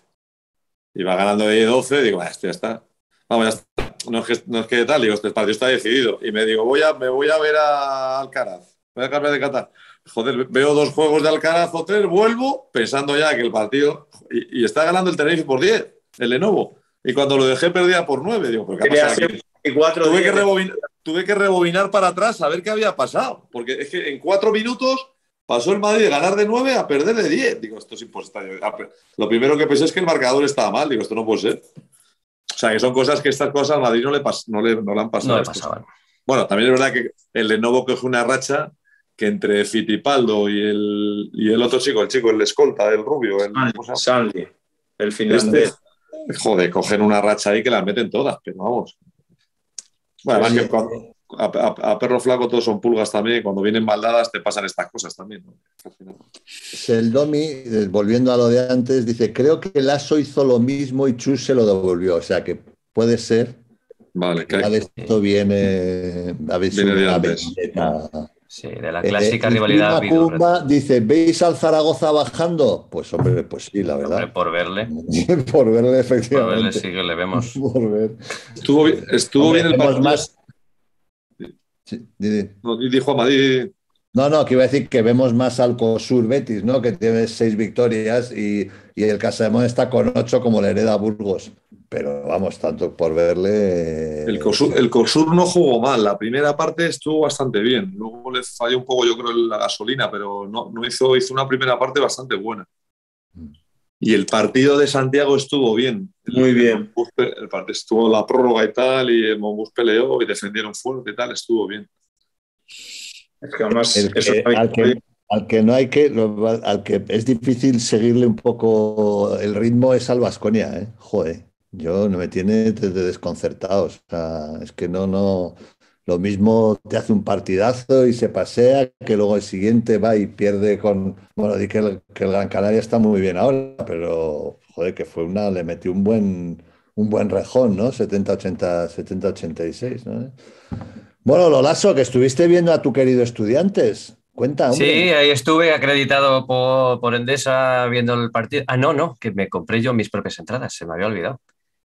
Iba ganando de doce, digo, ah, este ya está. Vamos, ya está. No es que, no es que tal, digo, este partido está decidido. Y me digo, voy a, me voy a ver a Alcaraz. Voy a cambiar de Qatar. Joder, veo dos juegos de Alcaraz o tres, vuelvo pensando ya que el partido... Y, y está ganando el Tenerife por diez, el Lenovo. Y cuando lo dejé perdía por nueve, digo, ¿pero qué ha pasado aquí? Tuve que, rebobinar, tuve que rebobinar para atrás a ver qué había pasado. Porque es que en cuatro minutos pasó el Madrid de ganar de nueve a perder de diez. Digo, esto es imposible. Lo primero que pensé es que el marcador estaba mal. Digo, esto no puede ser. O sea, que son cosas que estas cosas al Madrid no le, pas, no le, no le han pasado. No le pasaban. Bueno, también es verdad que el Lenovo coge una racha que entre Fittipaldo y el, y el otro chico, el chico, el escolta, el rubio, el Sandy, el finlandés. Este, joder, cogen una racha ahí que las meten todas, pero vamos. Bueno, además que cuando, a, a, a perro flaco todos son pulgas también, cuando vienen maldadas te pasan estas cosas también, ¿no? Al final. Seldomi, volviendo a lo de antes, dice, creo que Lasso hizo lo mismo y Chus se lo devolvió, o sea que puede ser. Vale, que hay... esto viene, viene de antes. Sí, de la clásica eh, rivalidad. Macumba dice, ¿veis al Zaragoza bajando? Pues hombre, pues sí, la verdad. Hombre, por verle. por verle, efectivamente. Por verle sí que le vemos. por ver. Estuvo, estuvo hombre, bien el partido. Más... Sí, di, no, dijo a Madrid. No, no, que iba a decir que vemos más al COSUR Betis, ¿no? Que tiene seis victorias y, y el Casademón está con ocho como le hereda Burgos. Pero vamos, tanto por verle... El COSUR, el COSUR no jugó mal. La primera parte estuvo bastante bien. Luego le falló un poco, yo creo, la gasolina, pero no, no hizo, hizo una primera parte bastante buena. Y el partido de Santiago estuvo bien. Muy bien. El, el partido estuvo la prórroga y tal, y el Monbus peleó y defendieron fuerte y tal, estuvo bien. Es que además... El que, eso al, que, al que no hay que... Al que es difícil seguirle un poco el ritmo es al Baskonia, ¿eh? Joder. Yo no me tiene desconcertado. O sea, es que no, no. Lo mismo te hace un partidazo y se pasea, que luego el siguiente va y pierde con. Bueno, di que el, que el Gran Canaria está muy bien ahora, pero joder, que fue una. Le metió un buen, un buen rejón, ¿no? setenta ochenta, setenta ochenta y seis, ¿no? Bueno, Lolaso, que estuviste viendo a tu querido Estudiantes. Cuenta, hombre. Sí, ahí estuve acreditado por, por Endesa viendo el partido. Ah, no, no, que me compré yo mis propias entradas, se me había olvidado.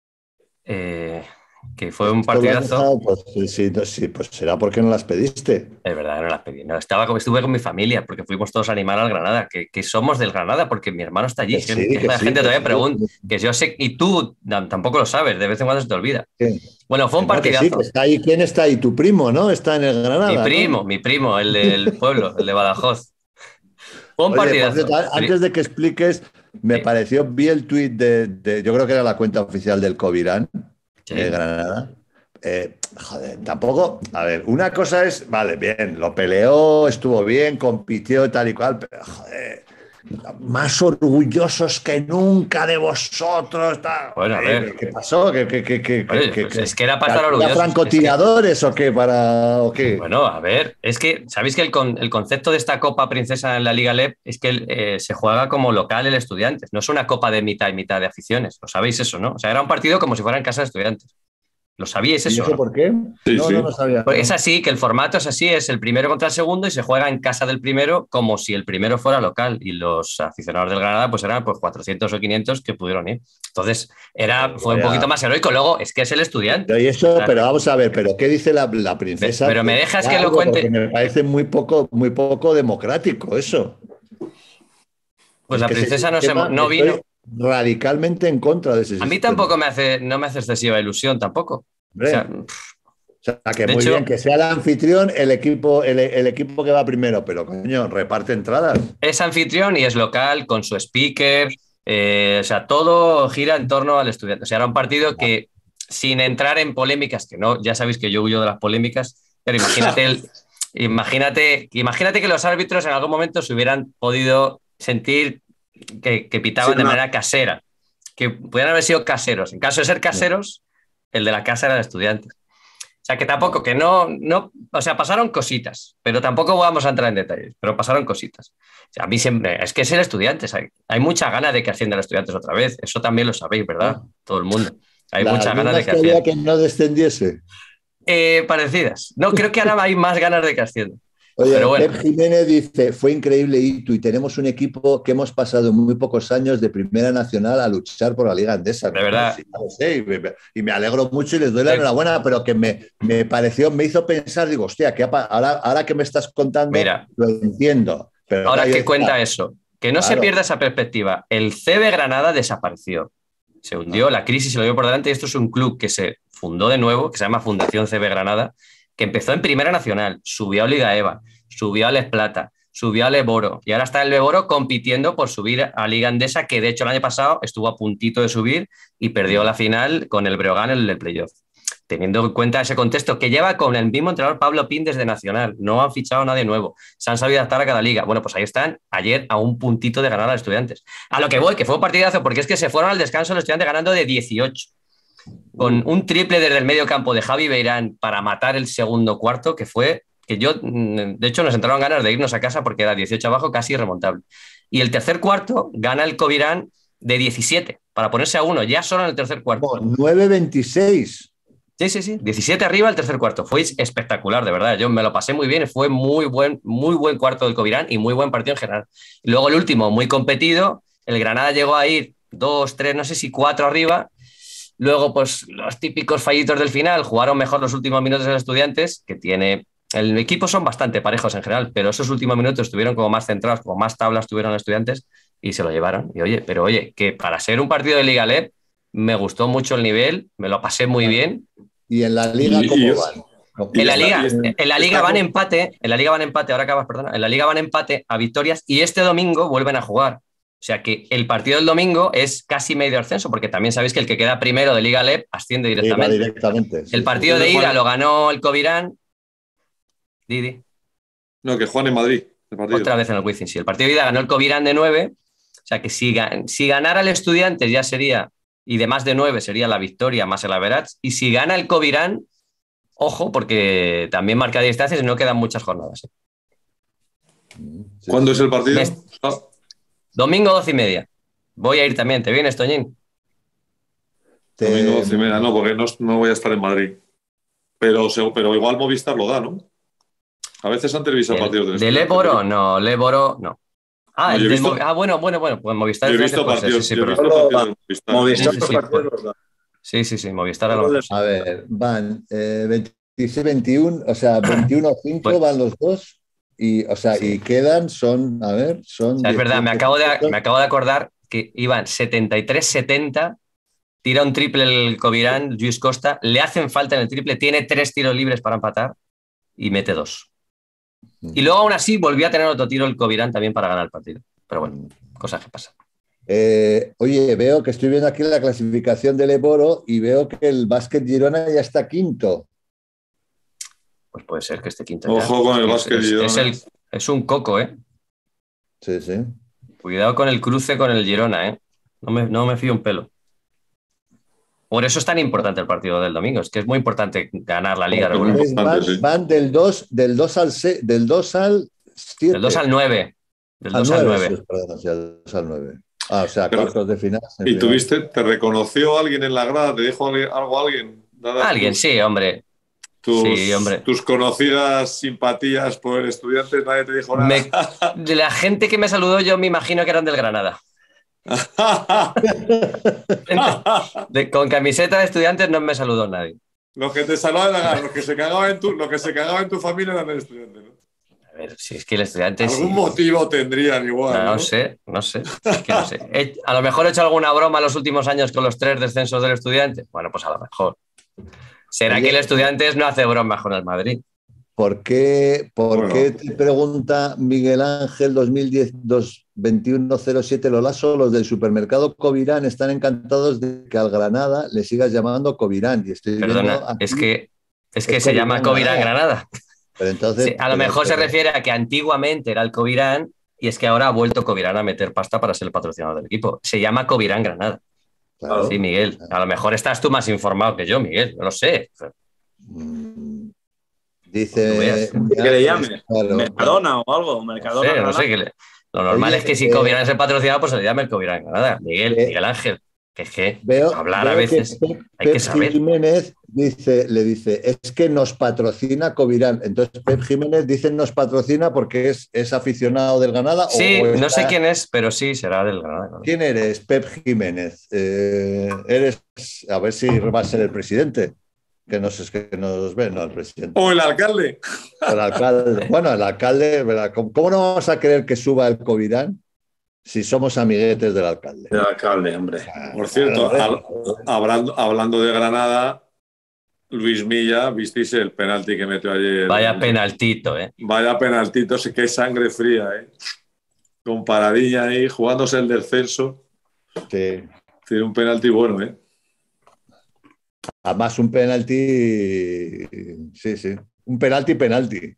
Eh, que fue un partidazo. Pues, sí, sí, pues será porque no las pediste. Es verdad, no las pedí. No, estaba, estuve con mi familia porque fuimos todos a animar al Granada, que, que somos del Granada porque mi hermano está allí. Que sí, que la sí, gente que todavía sí, pregunta, que yo sé, y tú no, tampoco lo sabes, de vez en cuando se te olvida. Sí. Bueno, fue un partidazo. Sí, está ahí, ¿quién está ahí? Tu primo, ¿no? Está en el Granada. Mi primo, ¿no? mi primo, el del pueblo, el de Badajoz. Fue un Oye, partidazo. Cierto, antes de que expliques, me sí. pareció, vi el tuit de, de, yo creo que era la cuenta oficial del Covirán. Sí. De Granada. Eh, joder, tampoco. A ver, una cosa es, vale, bien, lo peleó, estuvo bien, compitió tal y cual, pero joder, más orgullosos que nunca de vosotros. Tal. Bueno, a ver. ¿Qué pasó? ¿Qué, qué, qué, qué, Oye, qué, pues qué, es que era para estar orgullosos. ¿Francotiradores es que... o qué? Para, ¿o qué? Bueno, a ver, es que, ¿sabéis que el, con, el concepto de esta Copa Princesa en la Liga L E P es que eh, se juega como local el Estudiantes? No es una copa de mitad y mitad de aficiones, lo sabéis eso, ¿no? O sea, era un partido como si fuera en casa de Estudiantes. ¿Lo sabíais eso? ¿Y eso ¿no? por qué? Sí, no, sí. no lo sabía. Pues es así, que el formato es así, es el primero contra el segundo y se juega en casa del primero como si el primero fuera local y los aficionados del Granada pues eran pues cuatrocientos o quinientos que pudieron ir. Entonces era, fue un poquito más heroico. Luego es que es el Estudiante. Y eso, o sea, pero vamos a ver, pero ¿qué dice la, la princesa? Pero me dejas que lo cuente. Porque me parece muy poco, muy poco democrático eso. Pues es la princesa no, se, no vino. Radicalmente en contra de ese sistema. A mí tampoco me hace, no me hace excesiva ilusión tampoco. O sea, o sea, que muy hecho, bien, que sea el anfitrión, el equipo, el, el equipo que va primero, pero coño, reparte entradas. Es anfitrión y es local, con su speaker, eh, o sea, todo gira en torno al Estudiante. O sea, era un partido que, sin entrar en polémicas, que no, ya sabéis que yo huyo de las polémicas, pero imagínate, el, imagínate, imagínate que los árbitros en algún momento se hubieran podido sentir que, que pitaban sí, de no. manera casera, que pudieran haber sido caseros. En caso de ser caseros, el de la casa era el Estudiante. O sea, que tampoco, que no, no, o sea, pasaron cositas, pero tampoco vamos a entrar en detalles, pero pasaron cositas. O sea, a mí siempre, es que es el Estudiantes, hay, hay mucha ganas de que ascienda el Estudiantes otra vez, eso también lo sabéis, ¿verdad? Todo el mundo. Hay la, muchas ganas de que ascienda. que no descendiese? Eh, parecidas. No, creo que ahora hay más ganas de que ascienda. Oye, pero bueno. Pep Jiménez dice, fue increíble Itu y tenemos un equipo que hemos pasado muy pocos años de Primera Nacional a luchar por la Liga Endesa. De verdad. Sí, no sé, y, me, y me alegro mucho y les doy la enhorabuena, pero que me, me pareció, me hizo pensar, digo, hostia, que ahora, ahora que me estás contando, Mira, lo entiendo. Pero ahora que está. cuenta eso, que no claro. se pierda esa perspectiva. El C B Granada desapareció, se hundió, ah. la crisis se lo dio por delante y esto es un club que se fundó de nuevo, que se llama Fundación C B Granada, que empezó en Primera Nacional, subió a Liga EVA, subió a Les Plata, subió al Leboro y ahora está el Leboro compitiendo por subir a Liga Endesa, que de hecho el año pasado estuvo a puntito de subir y perdió la final con el Breogán en el playoff. Teniendo en cuenta ese contexto que lleva con el mismo entrenador Pablo Pin desde Nacional, no han fichado a nadie nuevo, se han sabido adaptar a cada liga. Bueno, pues ahí están, ayer a un puntito de ganar a los Estudiantes. A lo que voy, que fue un partidazo, porque es que se fueron al descanso los Estudiantes ganando de dieciocho, con un triple desde el medio campo de Javi Beirán para matar el segundo cuarto, que fue, que yo, de hecho nos entraron ganas de irnos a casa porque era dieciocho abajo, casi irremontable. Y el tercer cuarto gana el Covirán de diecisiete, para ponerse a uno, ya solo en el tercer cuarto. nueve veintiséis. Sí, sí, sí. diecisiete arriba el tercer cuarto. Fue espectacular, de verdad. Yo me lo pasé muy bien. Fue muy buen, muy buen cuarto del Covirán y muy buen partido en general. Y luego el último, muy competido. El Granada llegó a ir dos, tres, no sé si cuatro arriba. Luego, pues los típicos fallitos del final. Jugaron mejor los últimos minutos de los Estudiantes, que tiene... El equipo son bastante parejos en general, pero esos últimos minutos estuvieron como más centrados, como más tablas tuvieron los Estudiantes y se lo llevaron. Y oye, pero oye, que para ser un partido de Liga L E P me gustó mucho el nivel, me lo pasé muy bien. ¿Y en la liga Y- cómo y- van? En la liga, en la liga está van con- empate, en la liga van empate, ahora acabas, perdona, en la liga van empate a victorias y este domingo vuelven a jugar. O sea que el partido del domingo es casi medio ascenso, porque también sabéis que el que queda primero de Liga L E P asciende Sí, va directamente. directamente. sí, El sí. partido sí. de ida lo ganó el Covirán. Didi. No, que juegan en Madrid. El partido. Otra vez en el Wizzing, sí. El partido de ida ganó el Covirán de nueve. O sea que si, si ganara el Estudiantes ya sería, y de más de nueve sería la victoria más el average. Y si gana el Covirán, ojo, porque también marca distancias y no quedan muchas jornadas. ¿eh? Sí, ¿Cuándo sí. es el partido? Mes- Ah, Domingo doce y media. Voy a ir también. ¿Te vienes, Toñín? Te- domingo doce y media, no, porque no, no voy a estar en Madrid. Pero, se- pero igual Movistar lo da, ¿no? A veces han televisado partidos ¿Del de de Leboro? No, Leboro no. Ah, No, el yo he del visto- Movi- ah, bueno, bueno, bueno. Pues Movistar. Yo he ya visto te puede ser, partidos, sí, sí, yo he pero- visto Solo partidos de Movistar. Movistar Sí, sí, sí, partidos pues- los da. sí, sí, sí, Movistar a lo mejor. A ver, van eh, veintiséis veintiuno, o sea, veintiuno cinco Pues- van los dos. Y, o sea, Sí. y quedan, son, a ver, son. O sea, es verdad, me dieciocho acabo, de, puntos. me acabo de acordar que iban setenta y tres setenta, tira un triple el Covirán, Luis Costa, le hacen falta en el triple, tiene tres tiros libres para empatar y mete dos. Y luego aún así volvió a tener otro tiro el Covirán también para ganar el partido. Pero bueno, cosas que pasan. Eh, oye, veo que estoy viendo aquí la clasificación del Eboro y veo que el Básquet Girona ya está quinto. Pues puede ser que este quinto Ojo con el es- Básquet es, Girona. es, el- es un coco, ¿eh? Sí, sí. Cuidado con el cruce con el Girona, ¿eh? No me, no me fío un pelo. Por eso es tan importante el partido del domingo. Es que es muy importante ganar la liga Porque regular. Entonces, van, sí. van del dos, del dos al se- del dos al siete. Del dos al nueve. Del Al dos al nueve, nueve. sí, perdón, sí, al dos al nueve. Ah, o sea, Pero- cuartos de final. ¿Y semifinal. tuviste, te reconoció alguien en la grada? ¿Te dijo alguien- algo alguien? Dadas Alguien, tus- sí, hombre. Tus, Sí, hombre. tus conocidas simpatías por estudiantes, nadie te dijo nada. Me- de la gente que me saludó, yo me imagino que eran del Granada. De- con camiseta de estudiantes no me saludó nadie. Los que te saludaban, los que se cagaban en tu, los que se cagaban en tu familia eran el estudiante, ¿no? A ver, si es que el estudiante Algún sí. motivo tendrían igual. No, ¿no? no sé, no sé. Es que no sé. He- a lo mejor he hecho alguna broma en los últimos años con los tres descensos del estudiante. Bueno, pues a lo mejor. ¿Será Oye, que el Estudiantes no hace bromas con el Madrid? ¿Por qué, por Bueno. qué te pregunta Miguel Ángel dos mil diez dos veintiuno cero siete Lolaso? Los del supermercado Covirán están encantados de que al Granada le sigas llamando Covirán. Y estoy viendo Perdona, aquí- es que, es que es se llama Covirán Covirán Granada. pero entonces, Sí, a lo pero- mejor se pero- refiere a que antiguamente era el Covirán y es que ahora ha vuelto Covirán a meter pasta para ser el patrocinador del equipo. Se llama Covirán Granada. claro. Sí, Miguel. A lo mejor estás tú más informado que yo, Miguel. No lo sé. Mm, Tú Dice. veas. ¿Qué le llames? Claro. Mercadona o algo. No Mercadona. sé, no Granada. sé. Que le- Lo normal Oye, es que si eh, Covirán es el patrocinador, pues se le llame el Covirán Granada. Miguel, eh, Miguel Ángel. Que es que Veo, hablar a veo que veces Pep, hay que Pep saber. Jiménez dice, le dice, es que nos patrocina Covirán. Entonces Pep Jiménez dice nos patrocina porque es, es aficionado del Granada. Sí, o no está- sé quién es, pero sí será del Granada. ¿No? ¿Quién eres, Pep Jiménez? Eh, eres, a ver si va a ser el presidente, que nos, que nos ve, no, el presidente. O el alcalde. El alcalde. Bueno, el alcalde, ¿verdad? ¿Cómo, cómo no vamos a querer que suba el Covirán si somos amiguetes del alcalde? El alcalde, hombre. Por cierto, Claro, al- hablando, hablando de Granada, Luis Milla, visteis el penalti que metió ayer. Vaya penaltito, ¿eh? Vaya penaltito, sí que hay sangre fría, ¿eh? Con paradilla ahí, jugándose el descenso. Sí. Tiene un penalti bueno, ¿eh? Además, un penalti. Sí, sí. Un penalti, penalti.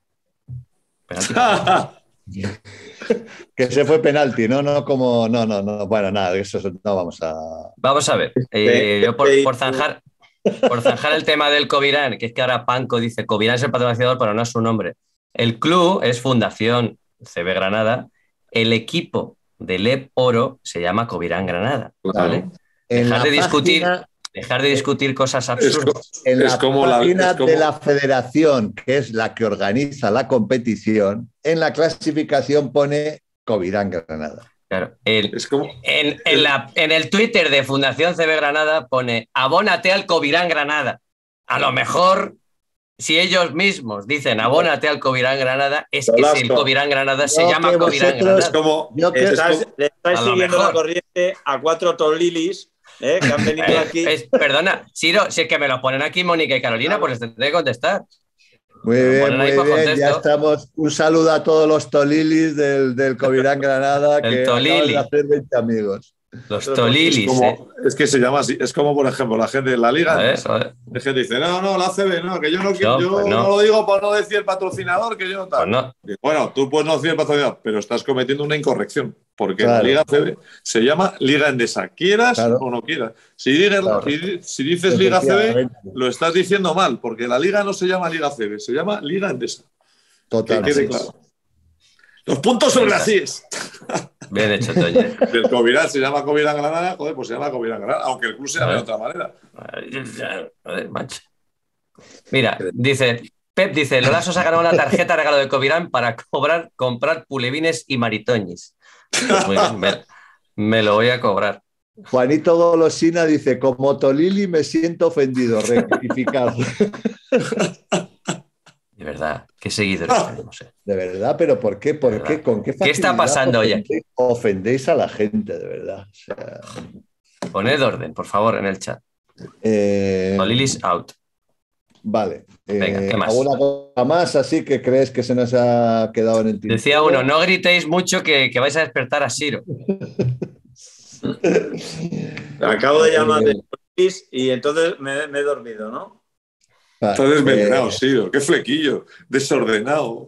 Penalti. Que se fue penalti, no, no, como. No, no, no. Bueno, nada, eso no vamos a. Vamos a ver. Eh, yo por, por zanjar. Por zanjar el tema del Covirán, que es que ahora Panco dice Covirán es el patrocinador, pero no es su nombre. El club es Fundación C B Granada. El equipo del E P Oro se llama Covirán Granada. ¿Vale? En dejar, la de discutir, página, dejar de discutir cosas absurdas. En es la como página la, es como... de la federación, que es la que organiza la competición, en la clasificación pone Covirán Granada. Claro, el, es como... en, en, la, en el Twitter de Fundación C B Granada pone abónate al Covirán Granada. A lo mejor, si ellos mismos dicen abónate al Covirán Granada, es que si el Covirán Granada se no, llama Covirán Granada. Es como, yo que estás, es como, le estáis siguiendo la corriente a cuatro tolilis ¿eh? que han venido eh, aquí. Es, perdona, Ciro, si es que me lo ponen aquí Mónica y Carolina, pues les tendré que contestar. Muy bien, muy bien, ya estamos. Un saludo a todos los tolilis del, del Covirán Granada, que acaban de hacer veinte amigos. Los tolilis, es, como, eh. es que se llama así, es como por ejemplo la gente de la Liga, ver, ver. la gente dice, no, no, la A C B, no, que yo no, no, yo pues no. no lo digo por no decir el patrocinador, que yo no tal. Pues no. Bueno, tú puedes no decir el patrocinador, pero estás cometiendo una incorrección, porque claro. la Liga A C B se llama Liga Endesa, quieras claro. o no quieras. Si, digas, claro. si, si dices Liga A C B, lo estás diciendo mal, porque la Liga no se llama Liga A C B, se llama Liga Endesa. Total. Que quede claro. Los puntos sobre las is. Bien hecho, Toño. El Covirán se llama Covirán Granada, joder, pues se llama Covirán Granada, aunque el club se llame de otra manera. Joder, macho. Mira, dice, Pep dice, Lola Sosa ganó una tarjeta regalo de Covirán para cobrar, comprar pulevines y maritoñis. Muy bien, me, me lo voy a cobrar. Juanito Golosina dice, como Tolili me siento ofendido, rectificar. De verdad, qué seguidores tenemos. Eh. De verdad, pero ¿por qué? ¿Por qué? ¿Con qué ¿Qué está pasando hoy aquí? Ofendéis a la gente, de verdad. O sea... Poned orden, por favor, en el chat. Eh... Lilis out. Vale. Venga, eh, ¿qué más? ¿Alguna cosa más así que crees que se nos ha quedado en el tintero? Decía uno, no gritéis mucho que, que vais a despertar a Ciro. Acabo de llamar de Lilis y entonces me, me he dormido, ¿no? Está desvenenado, eh... Ciro. Qué flequillo. Desordenado.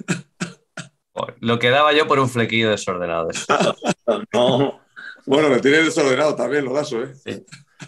Lo que daba yo por un flequillo desordenado. No. Bueno, me tienes desordenado también, lo daso, ¿eh? Sí.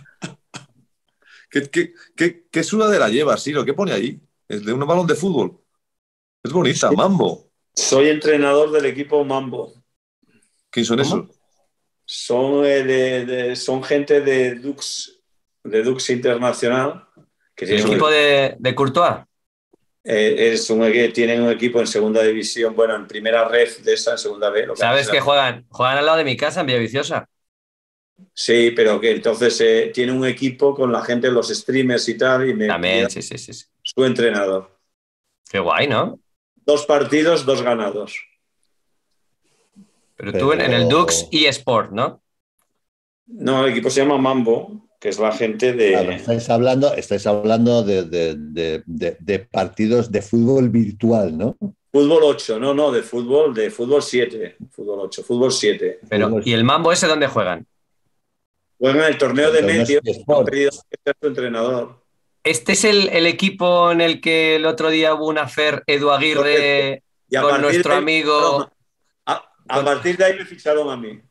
¿Qué, qué, qué, ¿Qué sudadera lleva, Ciro? ¿Qué pone ahí? ¿Es de un balón de fútbol? Es bonita, sí. Mambo. Soy entrenador del equipo Mambo. ¿Quién son ¿Cómo? esos? Son, eh, de, de, son gente de Dux, de Dux Internacional. Que ¿El equipo un, de, de Courtois? Eh, es un, tienen un equipo en segunda división, bueno, en primera ref de esa, en segunda B. Lo que ¿Sabes que juegan, juegan al lado de mi casa, en Villaviciosa? Sí, pero que entonces eh, tiene un equipo con la gente, los streamers y tal. Y me También, sí, sí, sí, sí. Su entrenador. Qué guay, ¿no? Dos partidos, dos ganados. Pero, pero... tú en, en el Dux eSport, ¿no? No, el equipo se llama Mambo, que es la gente de... Claro, estáis hablando, estáis hablando de, de, de, de, de partidos de fútbol virtual, ¿no? Fútbol ocho, no, no, de fútbol, de fútbol siete. Fútbol ocho, fútbol siete. Pero, fútbol ¿y el Mambo ese dónde juegan? Juegan en el torneo de medios, han pedido que sea su entrenador. ¿Este es el, el equipo en el que el otro día hubo una Fer Edu Aguirre con nuestro ahí, amigo? No, a, a partir de ahí me ficharon a mí.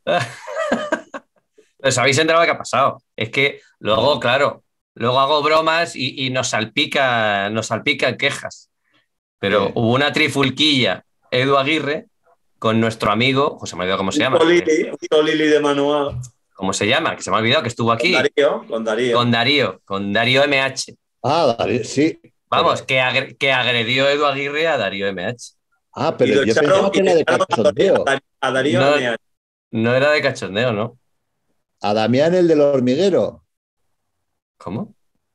¿Os habéis enterado de qué ha pasado? Es que luego, claro, luego hago bromas y, y nos salpica, nos salpican quejas. Pero sí. Hubo una trifulquilla Edu Aguirre con nuestro amigo, José me ha olvidado cómo se llama. Lili, un Lili de manual. ¿Cómo se llama? Que se me ha olvidado que estuvo aquí. Con Darío, con Darío. Con Darío, con Darío M H. Ah, Darío, sí. Vamos, que, agre que agredió Edu Aguirre a Darío M H. Ah, pero yo pensaba que era de cachondeo. A Darío no, M H. No era de cachondeo, ¿no? A Damián, el del hormiguero. ¿Cómo?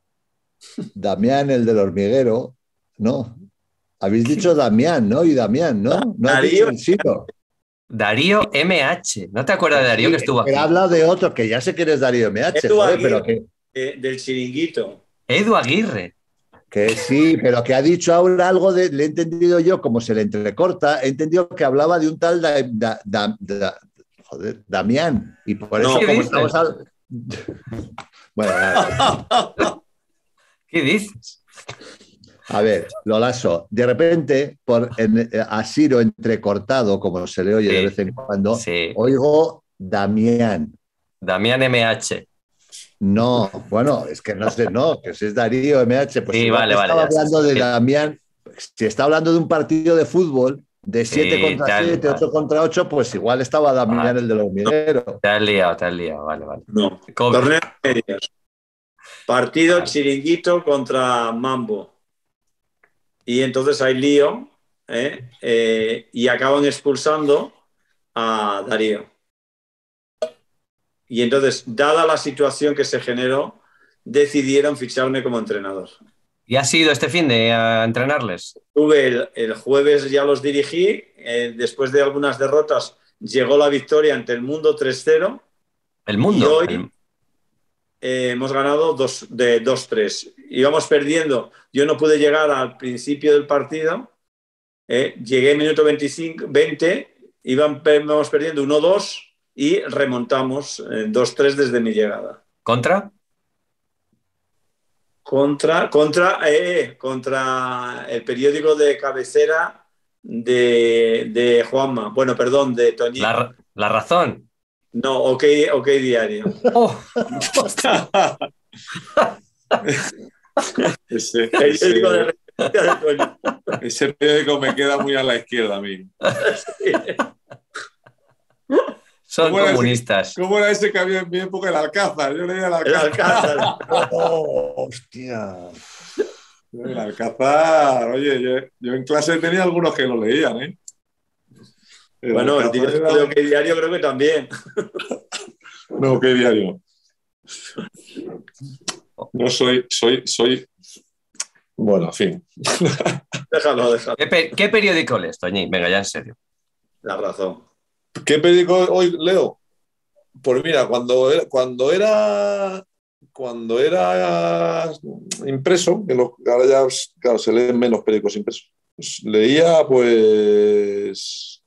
Damián, el del hormiguero. No. Habéis dicho Damián, ¿no? Y Damián, ¿no? No has dicho el Ciro. Darío M H. ¿No te acuerdas de Darío sí, que estuvo aquí? Pero habla de otro, que ya sé que eres Darío M H, joder, pero que... Eh, del chiringuito. Edu Aguirre. Que sí, pero que ha dicho ahora algo de, le he entendido yo, como se le entrecorta, he entendido que hablaba de un tal da, da, da, da, joder, Damián. Y por No, eso, ¿qué como dices? estamos al... Bueno, nada. ¿Qué dices? A ver, Lolaso, de repente, por en, a Ciro entrecortado, como se le oye Sí, de vez en cuando, sí. oigo Damián. Damián M H. No, bueno, es que no sé, no, que si es Darío M H, pues Sí, igual vale, vale, estaba ya está. hablando de Sí. Damián. Si está hablando de un partido de fútbol de siete Sí, contra tal, siete, vale. ocho contra ocho, pues igual estaba Damián Vale. el de los mineros. Te has liado, te has liado, vale, vale. No. Kobe. Torneo de medias. Partido Vale. Chiringuito contra Mambo. Y entonces hay lío, ¿eh? Eh, y acaban expulsando a Darío. Y entonces, dada la situación que se generó, decidieron ficharme como entrenador. ¿Y has ido este fin de a entrenarles? Tuve el, el jueves, ya los dirigí, eh, después de algunas derrotas llegó la victoria ante el Mundo tres cero. El mundo. Y hoy el... eh, hemos ganado dos, de dos tres. Íbamos perdiendo, yo no pude llegar al principio del partido, eh, llegué en minuto veinticinco, veinte, íbamos perdiendo uno dos y remontamos eh, dos tres desde mi llegada. ¿Contra? Contra, contra, eh, contra el periódico de cabecera de, de Juanma. Bueno, perdón, de Toñín. La, la razón. No, OK, OK Diario. Oh. ese, Periódico de ese, referencia de Toñín. ese periódico me queda muy a la izquierda a mí. Son ¿Cómo era ese- comunistas. ¿Cómo era ese que había en mi época? El Alcázar. Yo leía el El Alcázar. Alcázar. Oh, hostia. El Alcázar. Oye, yo, yo en clase tenía algunos que lo leían, ¿eh? El Bueno, el Alcázar directo era- de OK Diario creo que también. No, qué diario. No soy, soy, soy. Bueno, en fin. Déjalo, déjalo. ¿Qué, pe- qué periódico lees, Toñín? Venga, ya en serio. La razón. ¿Qué periódico hoy leo? Pues mira, cuando era, cuando era, cuando era impreso, que los- ahora ya claro, se leen menos periódicos impresos, pues leía pues,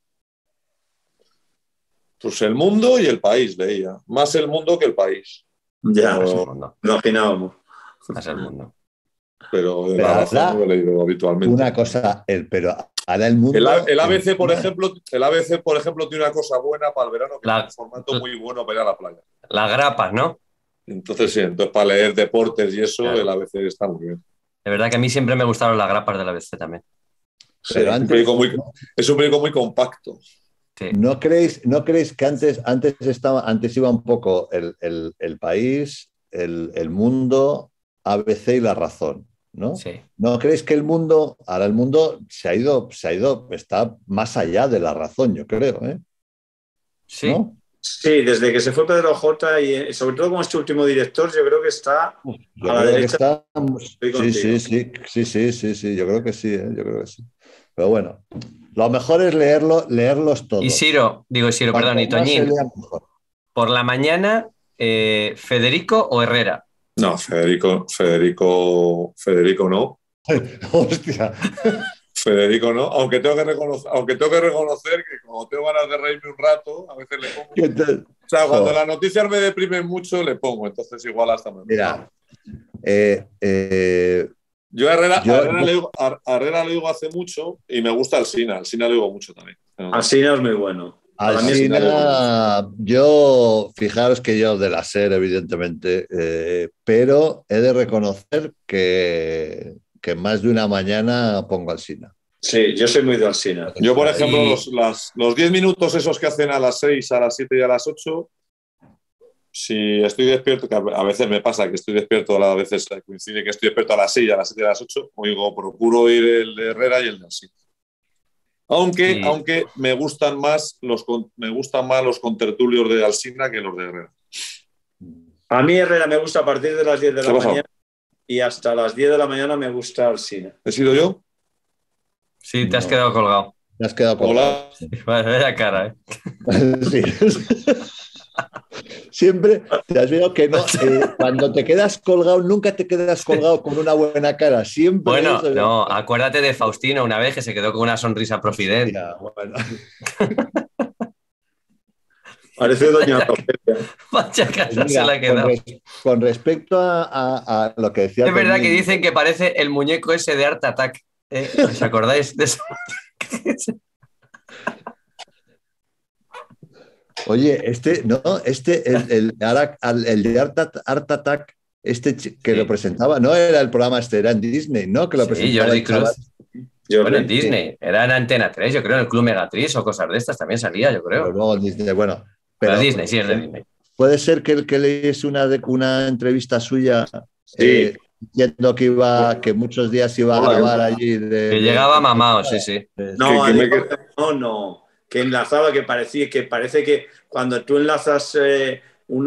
pues El Mundo y El País leía. Más El Mundo que El País. Ya, Es Pero- el mundo. imaginábamos. Es el mundo. Pero de Pero la razón ahora, no lo he leído habitualmente. Una cosa, el, pero ahora el mundo... El, A- el A B C, por el- ejemplo, el A B C, por ejemplo, tiene una cosa buena para el verano, que La- es un formato muy bueno para ir a la playa. Las grapas, ¿no? Entonces, sí, entonces para leer deportes y eso, Claro. el A B C está muy bien. De verdad que a mí siempre me gustaron las grapas de la B C también. Sí, Pero es, un antes- periódico muy, es un periódico muy compacto. Sí. ¿No creéis, ¿No creéis que antes, antes, estaba, antes iba un poco el, el, el País, el, el Mundo, A B C y La Razón? ¿No? Sí. ¿No creéis que el mundo, ahora el mundo se ha ido, se ha ido, está más allá de La Razón, yo creo, ¿eh? Sí. ¿No? Sí, desde que se fue Pedro J y eh, sobre todo con este último director, yo creo que está Yo a la creo que derecha. está... Estoy Sí, contigo. sí, sí, sí, sí, sí, sí, yo creo que sí, ¿eh? Yo creo que sí. Pero bueno, lo mejor es leerlo, leerlos todos. Y Ciro, digo Ciro, Cuanto perdón, y más se Toñín, lea, mejor. por la mañana, eh, ¿Federico o Herrera? No, Federico, Federico, Federico no. Hostia. Federico no, aunque tengo que reconocer, aunque tengo que reconocer que como tengo ganas de reírme un rato, a veces le pongo. ¿Qué tal? O sea, cuando Joder. las noticias me deprimen mucho, le pongo, entonces igual hasta me. Mira, eh, eh, Yo a Herrera, Yo- a Herrera, le digo, a- a Herrera le digo hace mucho y me gusta Alsina. Alsina le digo mucho también. Así no es muy bueno. Para mí es- Alsina, yo, fijaros que yo de la SER, evidentemente, eh, pero he de reconocer que, que más de una mañana pongo Alsina. Sí, yo soy muy de Alsina. Yo, por ejemplo, Y- los, las- los diez minutos esos que hacen a las seis, a las siete y a las ocho, si estoy despierto, que a a veces me pasa que estoy despierto, a veces coincide que estoy despierto a las seis, a las siete y a las ocho, oigo, procuro oír el de Herrera y el de Alsina. Aunque, Sí. aunque me gustan más los con- me gustan más los contertulios de Alsina que los de Herrera. A mí Herrera me gusta a partir de las diez de ¿Qué la ha pasado? mañana y hasta las diez de la mañana me gusta Alsina. ¿He sido yo? Sí, te has No. quedado colgado. Me has quedado colgado. Hola. Vaya cara, ¿eh? Sí. Siempre te has visto que no, eh, cuando te quedas colgado, nunca te quedas colgado con una buena cara. Siempre. Bueno, eso, no, acuérdate de Faustino una vez que se quedó con una sonrisa profidente. Hostia, bueno. Parece doña Rogelia. Vaya cara Pues mira, se la ha con, quedado. res- con respecto a, a- a lo que decía. Es verdad Fermín, que dicen que parece el muñeco ese de Art Attack. ¿eh? ¿Os acordáis de eso? Oye, este, no, este, el, el, ahora, al- el de Art, At- Art Attack, este ch- que Sí. lo presentaba, no era el programa este, era en Disney, ¿no? Que lo Sí, presentaba Jordi el chaval. Cruz. Jordi. Bueno, en Disney. Era en Antena tres, yo creo, en el Club Megatriz o cosas de estas también salía, yo Pero creo. luego en Disney, bueno. Pero Pero Disney, sí, es de Disney. puede ser que, el que lees una, de- una entrevista suya Sí. eh, diciendo que iba, que muchos días iba a Hola, grabar allí. De, Que de- llegaba de- mamado, sí, sí. No, que me digo qued- que no, no, que enlazaba, que parecía, que parece que cuando tú enlazas eh,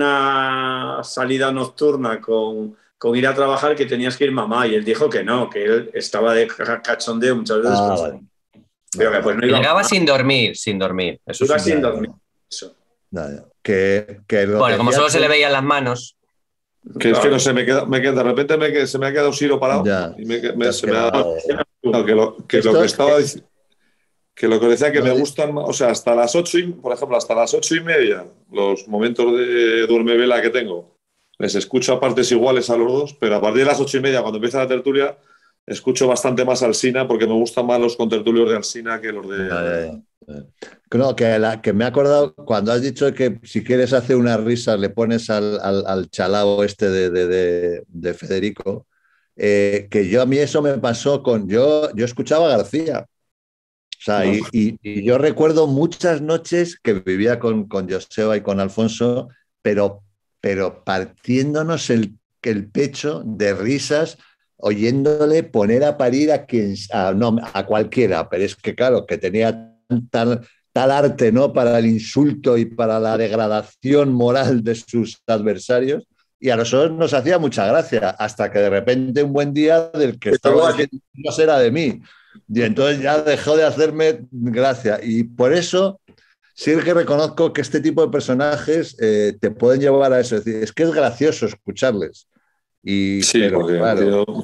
una salida nocturna con, con ir a trabajar, que tenías que ir mamá, y él dijo que no, que él estaba de ca- cachondeo muchas veces. Ah, pues, vale. pero que pues no Que iba, llegaba mamá, sin dormir, sin dormir. Eso iba sí. sin ya, dormir. Eso. Nada, que, que lo Bueno, como decía solo se que- le veían las manos. Que es que no sé, me queda, me queda, de repente me queda- se me ha quedado Siro parado Ya, y me, te me- has se me ha quedado- no, que lo que, Esto- lo que estaba dic- que lo que decía que No, me di- gustan, o sea, hasta las ocho, y, por ejemplo, hasta las ocho y media, los momentos de duerme vela que tengo, les escucho a partes iguales a los dos, pero a partir de las ocho y media, cuando empieza la tertulia, escucho bastante más a Alsina porque me gustan más los contertulios de Alsina que los de. Ya, ya, ya. No, que, la, que me he acordado cuando has dicho que si quieres hacer una risa le pones al, al, al chalao este de, de, de, de Federico, eh, que yo a mí eso me pasó con, yo, yo escuchaba a García, o sea, y, y, y yo recuerdo muchas noches que vivía con, con Joseba y con Alfonso, pero, pero partiéndonos el, el pecho de risas, oyéndole poner a parir a quien, a, no, a cualquiera, pero es que claro, que tenía tal, tal arte, ¿no? Para el insulto y para la degradación moral de sus adversarios, y a nosotros nos hacía mucha gracia, hasta que de repente un buen día del que estaba diciendo no será de mí, y entonces ya dejó de hacerme gracia, y por eso sí que reconozco que este tipo de personajes eh, te pueden llevar a eso, es decir, es que es gracioso escucharles. Y, Sí, pero, porque claro, tío,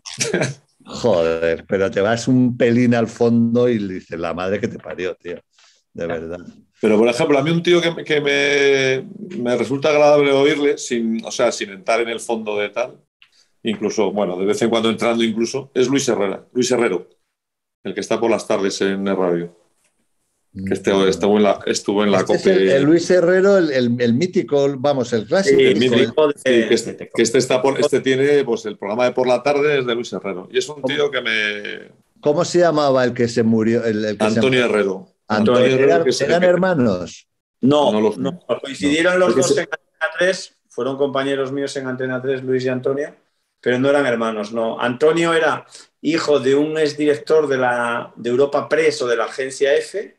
joder, pero te vas un pelín al fondo y dices, la madre que te parió, tío, de verdad. Pero, por ejemplo, a mí un tío que, me- que me, me resulta agradable oírle, sin, o sea, sin entrar en el fondo de tal, incluso, bueno, de vez en cuando entrando incluso, es Luis Herrera, Luis Herrero, el que está por las tardes en el radio, que este- estuvo en la, estuvo en la Este es COPE. el, el Luis Herrero, el, el- el mítico, vamos, el clásico. Sí, El mítico, de- sí, que, este, que este está por, este tiene pues el programa de por la tarde es de Luis Herrero. Y es un tío que me. ¿Cómo se llamaba el que se murió? El, el que Antonio se... Herrero. Antonio, Herrero, ¿eran, que es el eran que- hermanos? No, No no, lo sé. coincidieron No. los Porque dos se- en Antena tres, fueron compañeros míos en Antena tres, Luis y Antonio, pero no eran hermanos, no. Antonio era hijo de un exdirector de, la, de Europa Press o de la agencia F,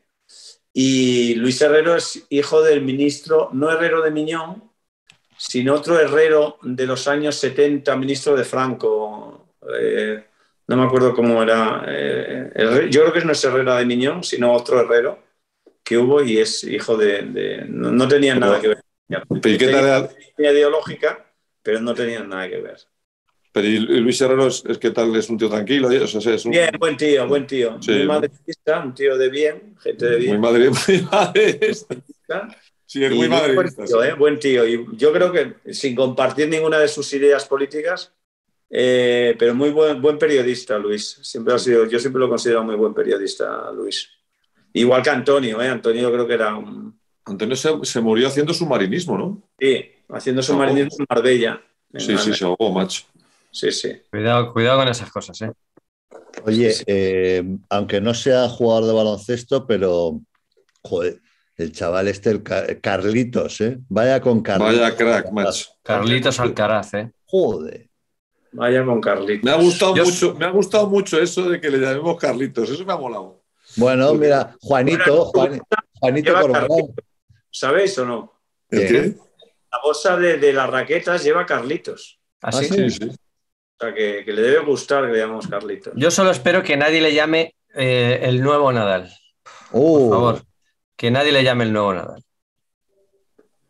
y Luis Herrero es hijo del ministro, no Herrero de Miñón, sino otro Herrero de los años setenta, ministro de Franco. Eh, no me acuerdo cómo era. Eh, Herrero, yo creo que no es Herrera de Miñón, sino otro Herrero que hubo y es hijo de... de no, no tenían nada que ver. Pero ¿y qué tal era- Tenía ideológica, pero no tenían nada que ver. Pero y Luis Herrero es, es que tal, es un tío tranquilo. y eso, o sea, es un, Bien, buen tío, buen tío. Sí, muy ¿no? madridista, un tío de bien, gente de muy bien. madre, muy madridista. Sí, es Y muy buen madridista. tío, sí. ¿eh? Buen tío. Y yo creo que sin compartir ninguna de sus ideas políticas, eh, pero muy buen, buen periodista, Luis. Siempre ha sido, yo siempre lo considero muy buen periodista, Luis. Igual que Antonio, ¿eh? Antonio yo creo que era un... Antonio se, se murió haciendo submarinismo, ¿no? Sí, haciendo submarinismo en Marbella. En Sí, sí, Marbella. se ahogó, macho. Sí, sí. Cuidado, cuidado con esas cosas, ¿eh? Oye, Sí, sí. eh, aunque no sea jugador de baloncesto, pero, joder, el chaval este, el Ca- Carlitos, ¿eh? Vaya con Carlitos. Vaya crack, macho. Carlitos Alcaraz, ¿eh? Joder. Vaya con Carlitos. Me ha gustado Yo- mucho, me ha gustado mucho eso de que le llamemos Carlitos. Eso me ha molado. Bueno, Porque- mira, Juanito, Juan- Juanito Lleva Corbalán. Carlitos. ¿Sabéis o no? ¿El Sí. qué? La bolsa de, de las raquetas lleva Carlitos. Así. Ah, Sí, sí. O sea, que, que le debe gustar que le llamemos Carlitos. Yo solo espero que nadie le llame eh, el nuevo Nadal. Por Uh, favor, que nadie le llame el nuevo Nadal.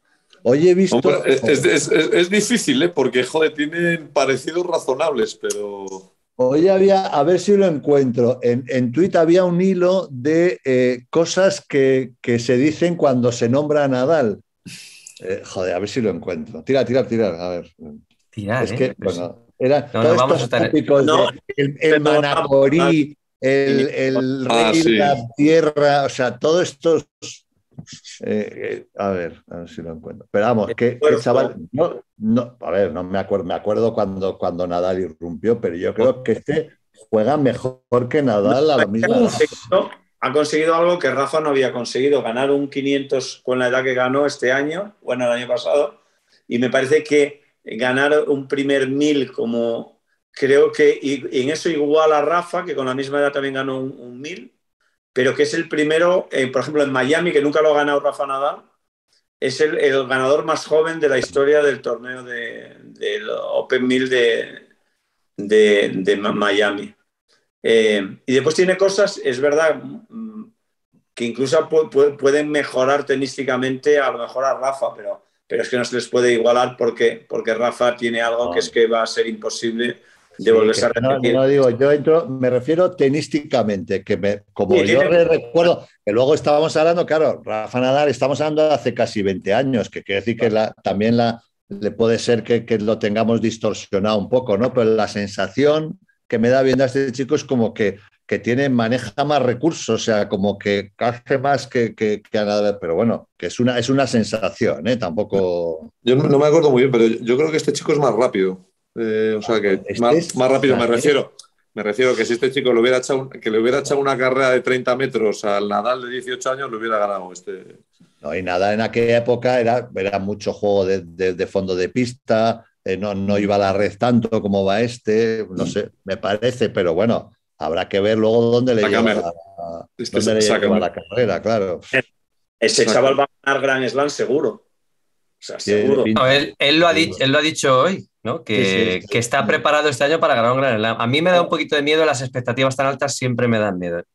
Hoy he visto... Hombre, es, es, es, es difícil, ¿eh? Porque, joder, tienen parecidos razonables, pero... Hoy había, a ver si lo encuentro, en, en Twitter había un hilo de eh, cosas que, que se dicen cuando se nombra a Nadal. Eh, joder, a ver si lo encuentro. Tira, tira, tira, a ver. Tirar, es ¿eh? que, Pues bueno, eran no, todos no, vamos estos a estar... tópicos No, de el, el Manacorí, el, el Ah, rey sí. de la tierra, o sea, todos estos... Eh, eh, a ver, a ver si lo encuentro. Pero vamos, que, que chaval, no, no, a ver, no me acuerdo, me acuerdo cuando, cuando Nadal irrumpió, pero yo creo que este juega mejor que Nadal a la misma edad. Ha conseguido algo que Rafa no había conseguido, ganar un quinientos con la edad que ganó este año, bueno, el año pasado, y me parece que ganar un primer mil como creo que, y, y en eso igual a Rafa, que con la misma edad también ganó un, un mil, pero que es el primero, eh, por ejemplo, en Miami, que nunca lo ha ganado Rafa Nadal, es el, el ganador más joven de la historia del torneo de, del Open mil de, de, de Miami. Eh, y después tiene cosas, es verdad, que incluso pu pueden mejorar tenísticamente a lo mejor a Rafa, pero, pero es que no se les puede igualar porque, porque Rafa tiene algo que es que va a ser imposible de volverse sí, a repetir. No, no digo, yo entro, me refiero tenísticamente, que me, como sí, yo tiene... recuerdo, que luego estábamos hablando, claro, Rafa Nadal, estamos hablando de hace casi veinte años, que quiere decir que la, también la, le puede ser que, que lo tengamos distorsionado un poco, ¿no? Pero la sensación que me da viendo a este chico es como que, que tiene, maneja más recursos, o sea, como que hace más que, que, que a Nadal, pero bueno, que es una, es una sensación, ¿eh? Tampoco... Yo no, no me acuerdo muy bien, pero yo creo que este chico es más rápido. Eh, o sea que este más, es, más rápido me refiero. Me refiero que si este chico le hubiera echado, que le hubiera echado una carrera de treinta metros al Nadal de dieciocho años, le hubiera ganado este. No, y Nadal en aquella época era, era mucho juego de, de, de fondo de pista, eh, no, no iba a la red tanto como va este, no sé, me parece, pero bueno, habrá que ver luego dónde le la lleva, la, este dónde le lleva la carrera, claro. Ese chaval va a ganar Grand Slam seguro. O sea, seguro. No, él, él, lo ha dicho, él lo ha dicho hoy, ¿no? Que, sí, sí, sí, que está sí. preparado este año para ganar un Grand Slam. A mí me da un poquito de miedo, las expectativas tan altas siempre me dan miedo.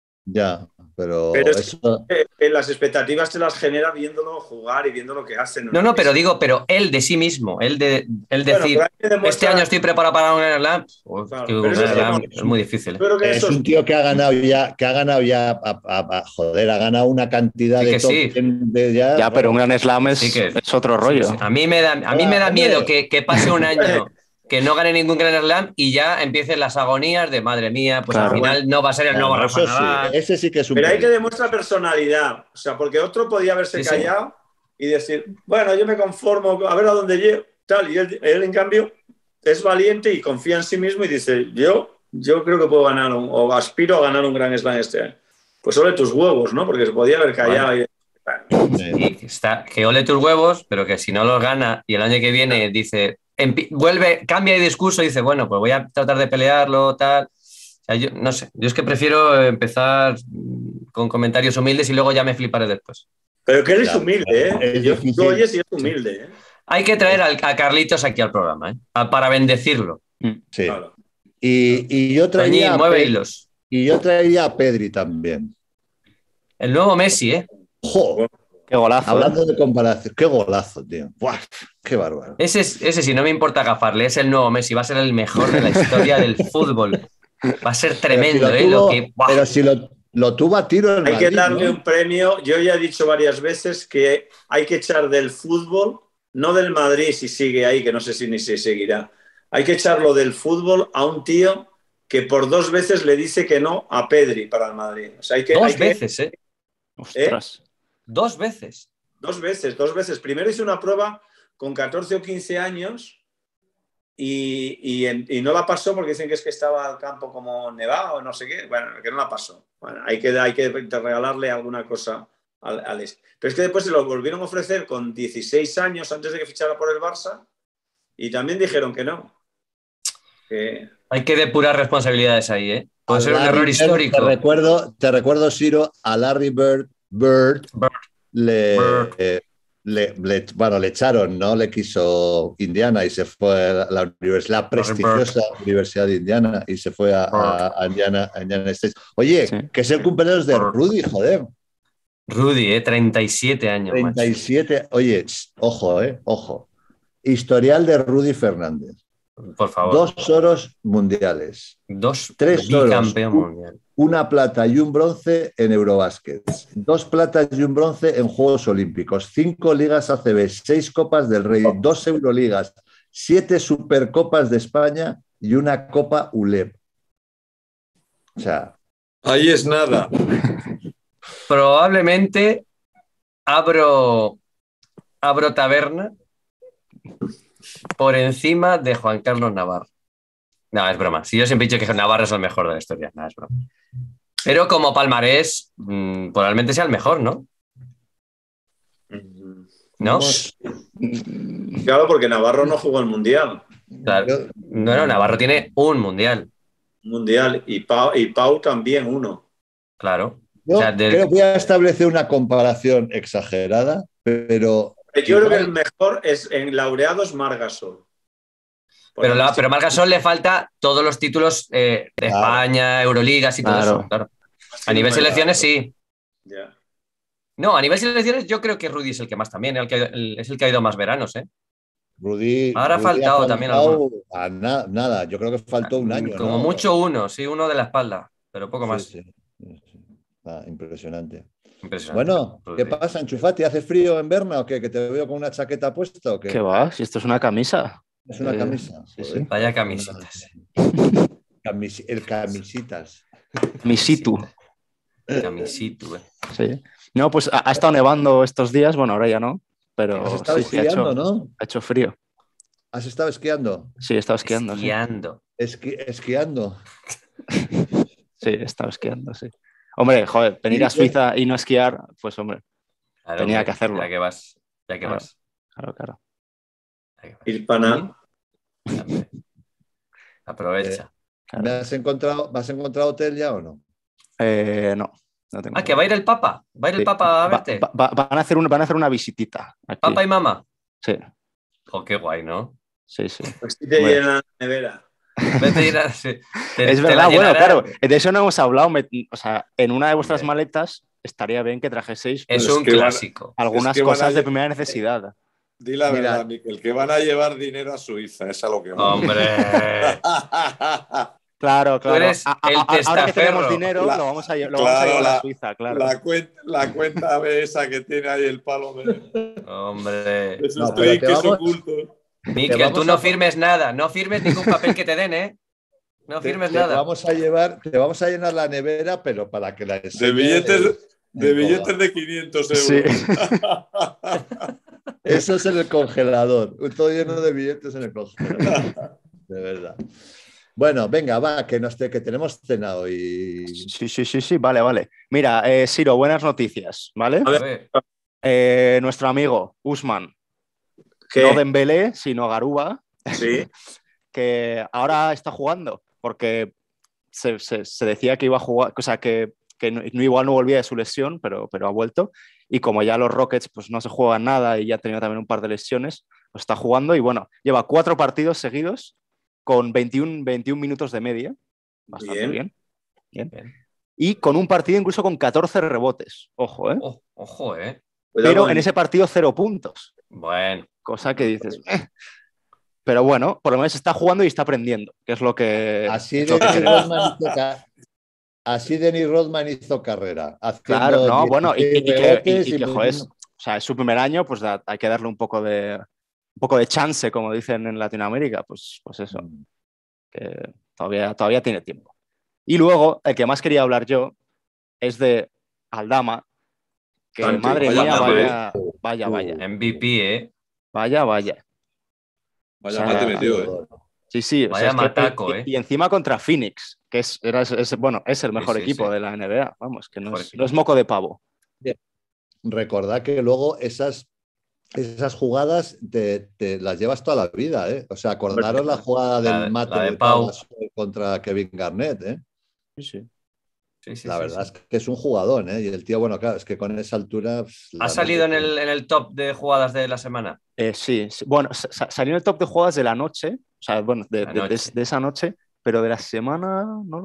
Ya, pero, pero es eso... que, eh, las expectativas te las genera viéndolo jugar y viendo lo que hacen. No, no, pero digo, pero él de sí mismo, él de él decir, bueno, demuestra... este año estoy preparado para un Grand Slam, pues, claro, que un Grand Slam es, es muy difícil. ¿eh? Es un tío que ha ganado ya, que ha ganado ya, a, a, a, joder, ha ganado una cantidad sí de top sí. de ya. Ya, pero un Grand Slam es, sí que, es otro rollo. Sí, sí. A mí me da, a mí me da miedo que, que pase un año que no gane ningún Grand Slam y ya empiecen las agonías de madre mía, pues claro, al final bueno. no va a ser el nuevo claro, Rafa Nadal. Sí, ese sí que es un Pero hay que demostrar personalidad, o sea, porque otro podía haberse sí, callado sí. y decir, bueno, yo me conformo, a ver a dónde llego, tal, y él, él en cambio es valiente y confía en sí mismo y dice, yo, yo creo que puedo ganar un, o aspiro a ganar un Grand Slam este año. Pues ole tus huevos, ¿no? Porque se podía haber callado. Bueno. Y, sí, está, que ole tus huevos, pero que si no los gana y el año que viene dice... vuelve, cambia de discurso y dice, bueno, pues voy a tratar de pelearlo, tal. O sea, yo no sé, yo es que prefiero empezar con comentarios humildes y luego ya me fliparé después. Pero que eres humilde, ¿eh? Yo lo oyes y es humilde, ¿eh? Hay que traer al, a Carlitos aquí al programa, ¿eh? A, para bendecirlo. Sí. Claro. Y, y yo traería Toñín, mueve hilos. Y yo traería a Pedri también. El nuevo Messi, ¿eh? ¡Jo! Qué golazo. Hablando ¿eh? de comparación, qué golazo, tío. ¡Buah! Qué bárbaro. Ese, ese sí, no me importa gafarle, es el nuevo Messi, va a ser el mejor de la historia del fútbol. Va a ser tremendo, pero si ¿eh? Lo tuvo, lo que, pero si lo, lo tuvo a tiro en Hay Madrid, que darle ¿no? un premio. Yo ya he dicho varias veces que hay que echar del fútbol, no del Madrid si sigue ahí, que no sé si ni se seguirá. Hay que echarlo del fútbol a un tío que por dos veces le dice que no a Pedri para el Madrid. O sea, hay que, dos hay veces, que, ¿eh? Ostras. ¿eh? Dos veces. Dos veces, dos veces. Primero hice una prueba con catorce o quince años y, y, y no la pasó porque dicen que es que estaba el campo como nevado o no sé qué. Bueno, que no la pasó. Bueno, hay que, hay que regalarle alguna cosa al, al este. Pero es que después se lo volvieron a ofrecer con dieciséis años antes de que fichara por el Barça y también dijeron que no. Que... Hay que depurar responsabilidades ahí, ¿eh? Puede ser un error Bird, histórico. Te recuerdo, te recuerdo, Ciro, a Larry Bird, Bird, Bird. Le, Bird. Eh, le, le, bueno, le echaron, ¿no? Le quiso Indiana y se fue a la, universidad, la prestigiosa Universidad de Indiana y se fue a, a, a Indiana, a Indiana State. Oye, sí. que es el cumpleaños de Rudy, joder. Rudy, ¿eh? treinta y siete años. treinta y siete, macho. Oye, ojo, eh, ojo. Historial de Rudy Fernández. Por favor. Dos oros mundiales. Dos Tres oros. Un, mundial. Una plata y un bronce en Eurobásquet. Dos platas y un bronce en Juegos Olímpicos. Cinco ligas A C B, seis Copas del Rey, dos Euroligas, siete Supercopas de España y una Copa U L E P. O sea... Ahí es nada. Probablemente abro, abro taberna por encima de Juan Carlos Navarro. No, es broma. Si yo siempre he dicho que Navarro es el mejor de la historia. No, es broma. Pero como palmarés, mmm, probablemente sea el mejor, ¿no? ¿No? Claro, porque Navarro no jugó el Mundial. Claro. No, no, Navarro tiene un Mundial. Mundial y Pau, y Pau también uno. Claro. Yo o sea, del... creo que voy a establecer una comparación exagerada, pero... Yo creo que el mejor es en laureados Margasol. Pero, la, pero Margasol le falta todos los títulos eh, de claro. España, Euroligas y todo claro. eso. Claro. A nivel selecciones sí. Yeah. No, a nivel selecciones yo creo que Rudy es el que más también, el que, el, es el que ha ido más veranos, ¿eh? Rudy, Ahora ha Rudy faltado, ha faltado también algo. A na, nada, yo creo que faltó un año. Como ¿no? mucho uno, sí, uno de la espalda, pero poco sí, más. Sí, sí. Ah, impresionante. impresionante. Bueno, Rudy. ¿Qué pasa, Enchufati? ¿Hace frío en Berna o qué? ¿Que te veo con una chaqueta puesta o qué? ¿Qué va? Si esto es una camisa. Es una eh, camisa. Sí, sí. Vaya camisitas. Camis el camisitas. Camisitu. Camisitu, eh. Sí. No, pues ha, ha estado nevando estos días, bueno, ahora ya no, pero Has estado sí, esquiando, ha hecho, ¿no? Ha hecho frío. ¿Has estado esquiando? Sí, he estado esquiando. Esquiando. Sí. Esqui esquiando. Sí, he estado esquiando, sí. Hombre, joder, venir a Suiza y no esquiar, pues hombre, claro, tenía hombre, que hacerlo. Ya que vas, ya que claro, vas. Claro, claro. Ir para Aprovecha. Eh, claro. ¿Me has encontrado, ¿me has encontrado hotel ya o no? Eh, no. No tengo ah, que va a ir el Papa. Va a ir el sí. Papa a verte. Va, va, van, a hacer un, van a hacer una visitita. Aquí. ¿Papa y mamá? Sí. Oh, qué guay, ¿no? Sí, sí. Pues si te bueno. llenan la nevera. Llenar, sí. te, es te verdad, bueno, llenará... claro. De eso no hemos hablado. Me, o sea, en una de vuestras Bien. maletas estaría bien que trajeseis pues, es un es clásico. Van, algunas es cosas a... de primera necesidad. Di la Mira. verdad, Miquel, que van a llevar dinero a Suiza, es a lo que van. ¡Hombre! Claro, claro. Tú eres a, el a, ahora que tenemos dinero, la, lo vamos a, lo claro, vamos a llevar la, a Suiza, claro. La cuenta, la cuenta B esa que tiene ahí el palo. De... Hombre. Esos no, trinques vamos, ocultos. Miquel, tú no a... firmes nada, no firmes ningún papel que te den, ¿eh? No firmes te, nada. Te vamos a llevar, te vamos a llenar la nevera, pero para que la de billetes de, de billetes de quinientos euros. Sí. Eso es en el congelador. Todo lleno de billetes en el congelador. De verdad. Bueno, venga, va, que, nos te, que tenemos cena hoy. Sí, sí, sí, sí, vale, vale. Mira, eh, Siro, buenas noticias, ¿vale? A ver. Eh, nuestro amigo Usman, ¿Qué? no Dembélé, sino Garuba, sí. que ahora está jugando, porque se, se, se decía que iba a jugar, o sea, que, que no, igual no volvía de su lesión, pero, pero ha vuelto. Y como ya los Rockets pues, no se juegan nada y ya ha tenido también un par de lesiones, pues está jugando y bueno, lleva cuatro partidos seguidos con veintiún, veintiún minutos de media, bastante bien. Bien. bien. Y con un partido incluso con catorce rebotes, ojo, ¿eh? Oh, ojo, ¿eh? Pero en ese partido cero puntos. Bueno. Cosa que dices... Eh. Pero bueno, por lo menos está jugando y está aprendiendo, que es lo que... Así de Dennis Rodman hizo, así Dennis Rodman hizo carrera. Claro, no, bueno, y, y, y que, y, y que joder, o sea, es su primer año, pues da, hay que darle un poco de... un poco de chance, como dicen en Latinoamérica, pues, pues eso, que todavía, todavía tiene tiempo. Y luego, el que más quería hablar yo es de Aldama, que Santi, madre vaya, mía, vaya, vaya, vaya. M V P, ¿eh? Vaya, vaya. Vaya o sea, mate metió, ¿eh? Sí, sí. Vaya o sea, mataco, es que, ¿eh? Y encima contra Phoenix, que es, era, es, bueno, es el mejor sí, sí, equipo sí. de la N B A, vamos, que no es, no es moco de pavo. Recordad que luego esas Esas jugadas te, te las llevas toda la vida, ¿eh? O sea, acordaros la jugada del la, mate la de de Pau contra Kevin Garnett, ¿eh? Sí, sí. sí, sí la sí, verdad sí. es que es un jugador, ¿eh? Y el tío, bueno, claro, es que con esa altura... Pues, ¿Ha salido en el, en el top de jugadas de la semana? Eh, sí, sí, bueno, sa salió en el top de jugadas de la noche, o sea, bueno, de, de, de, de esa noche, pero de la semana no lo sé.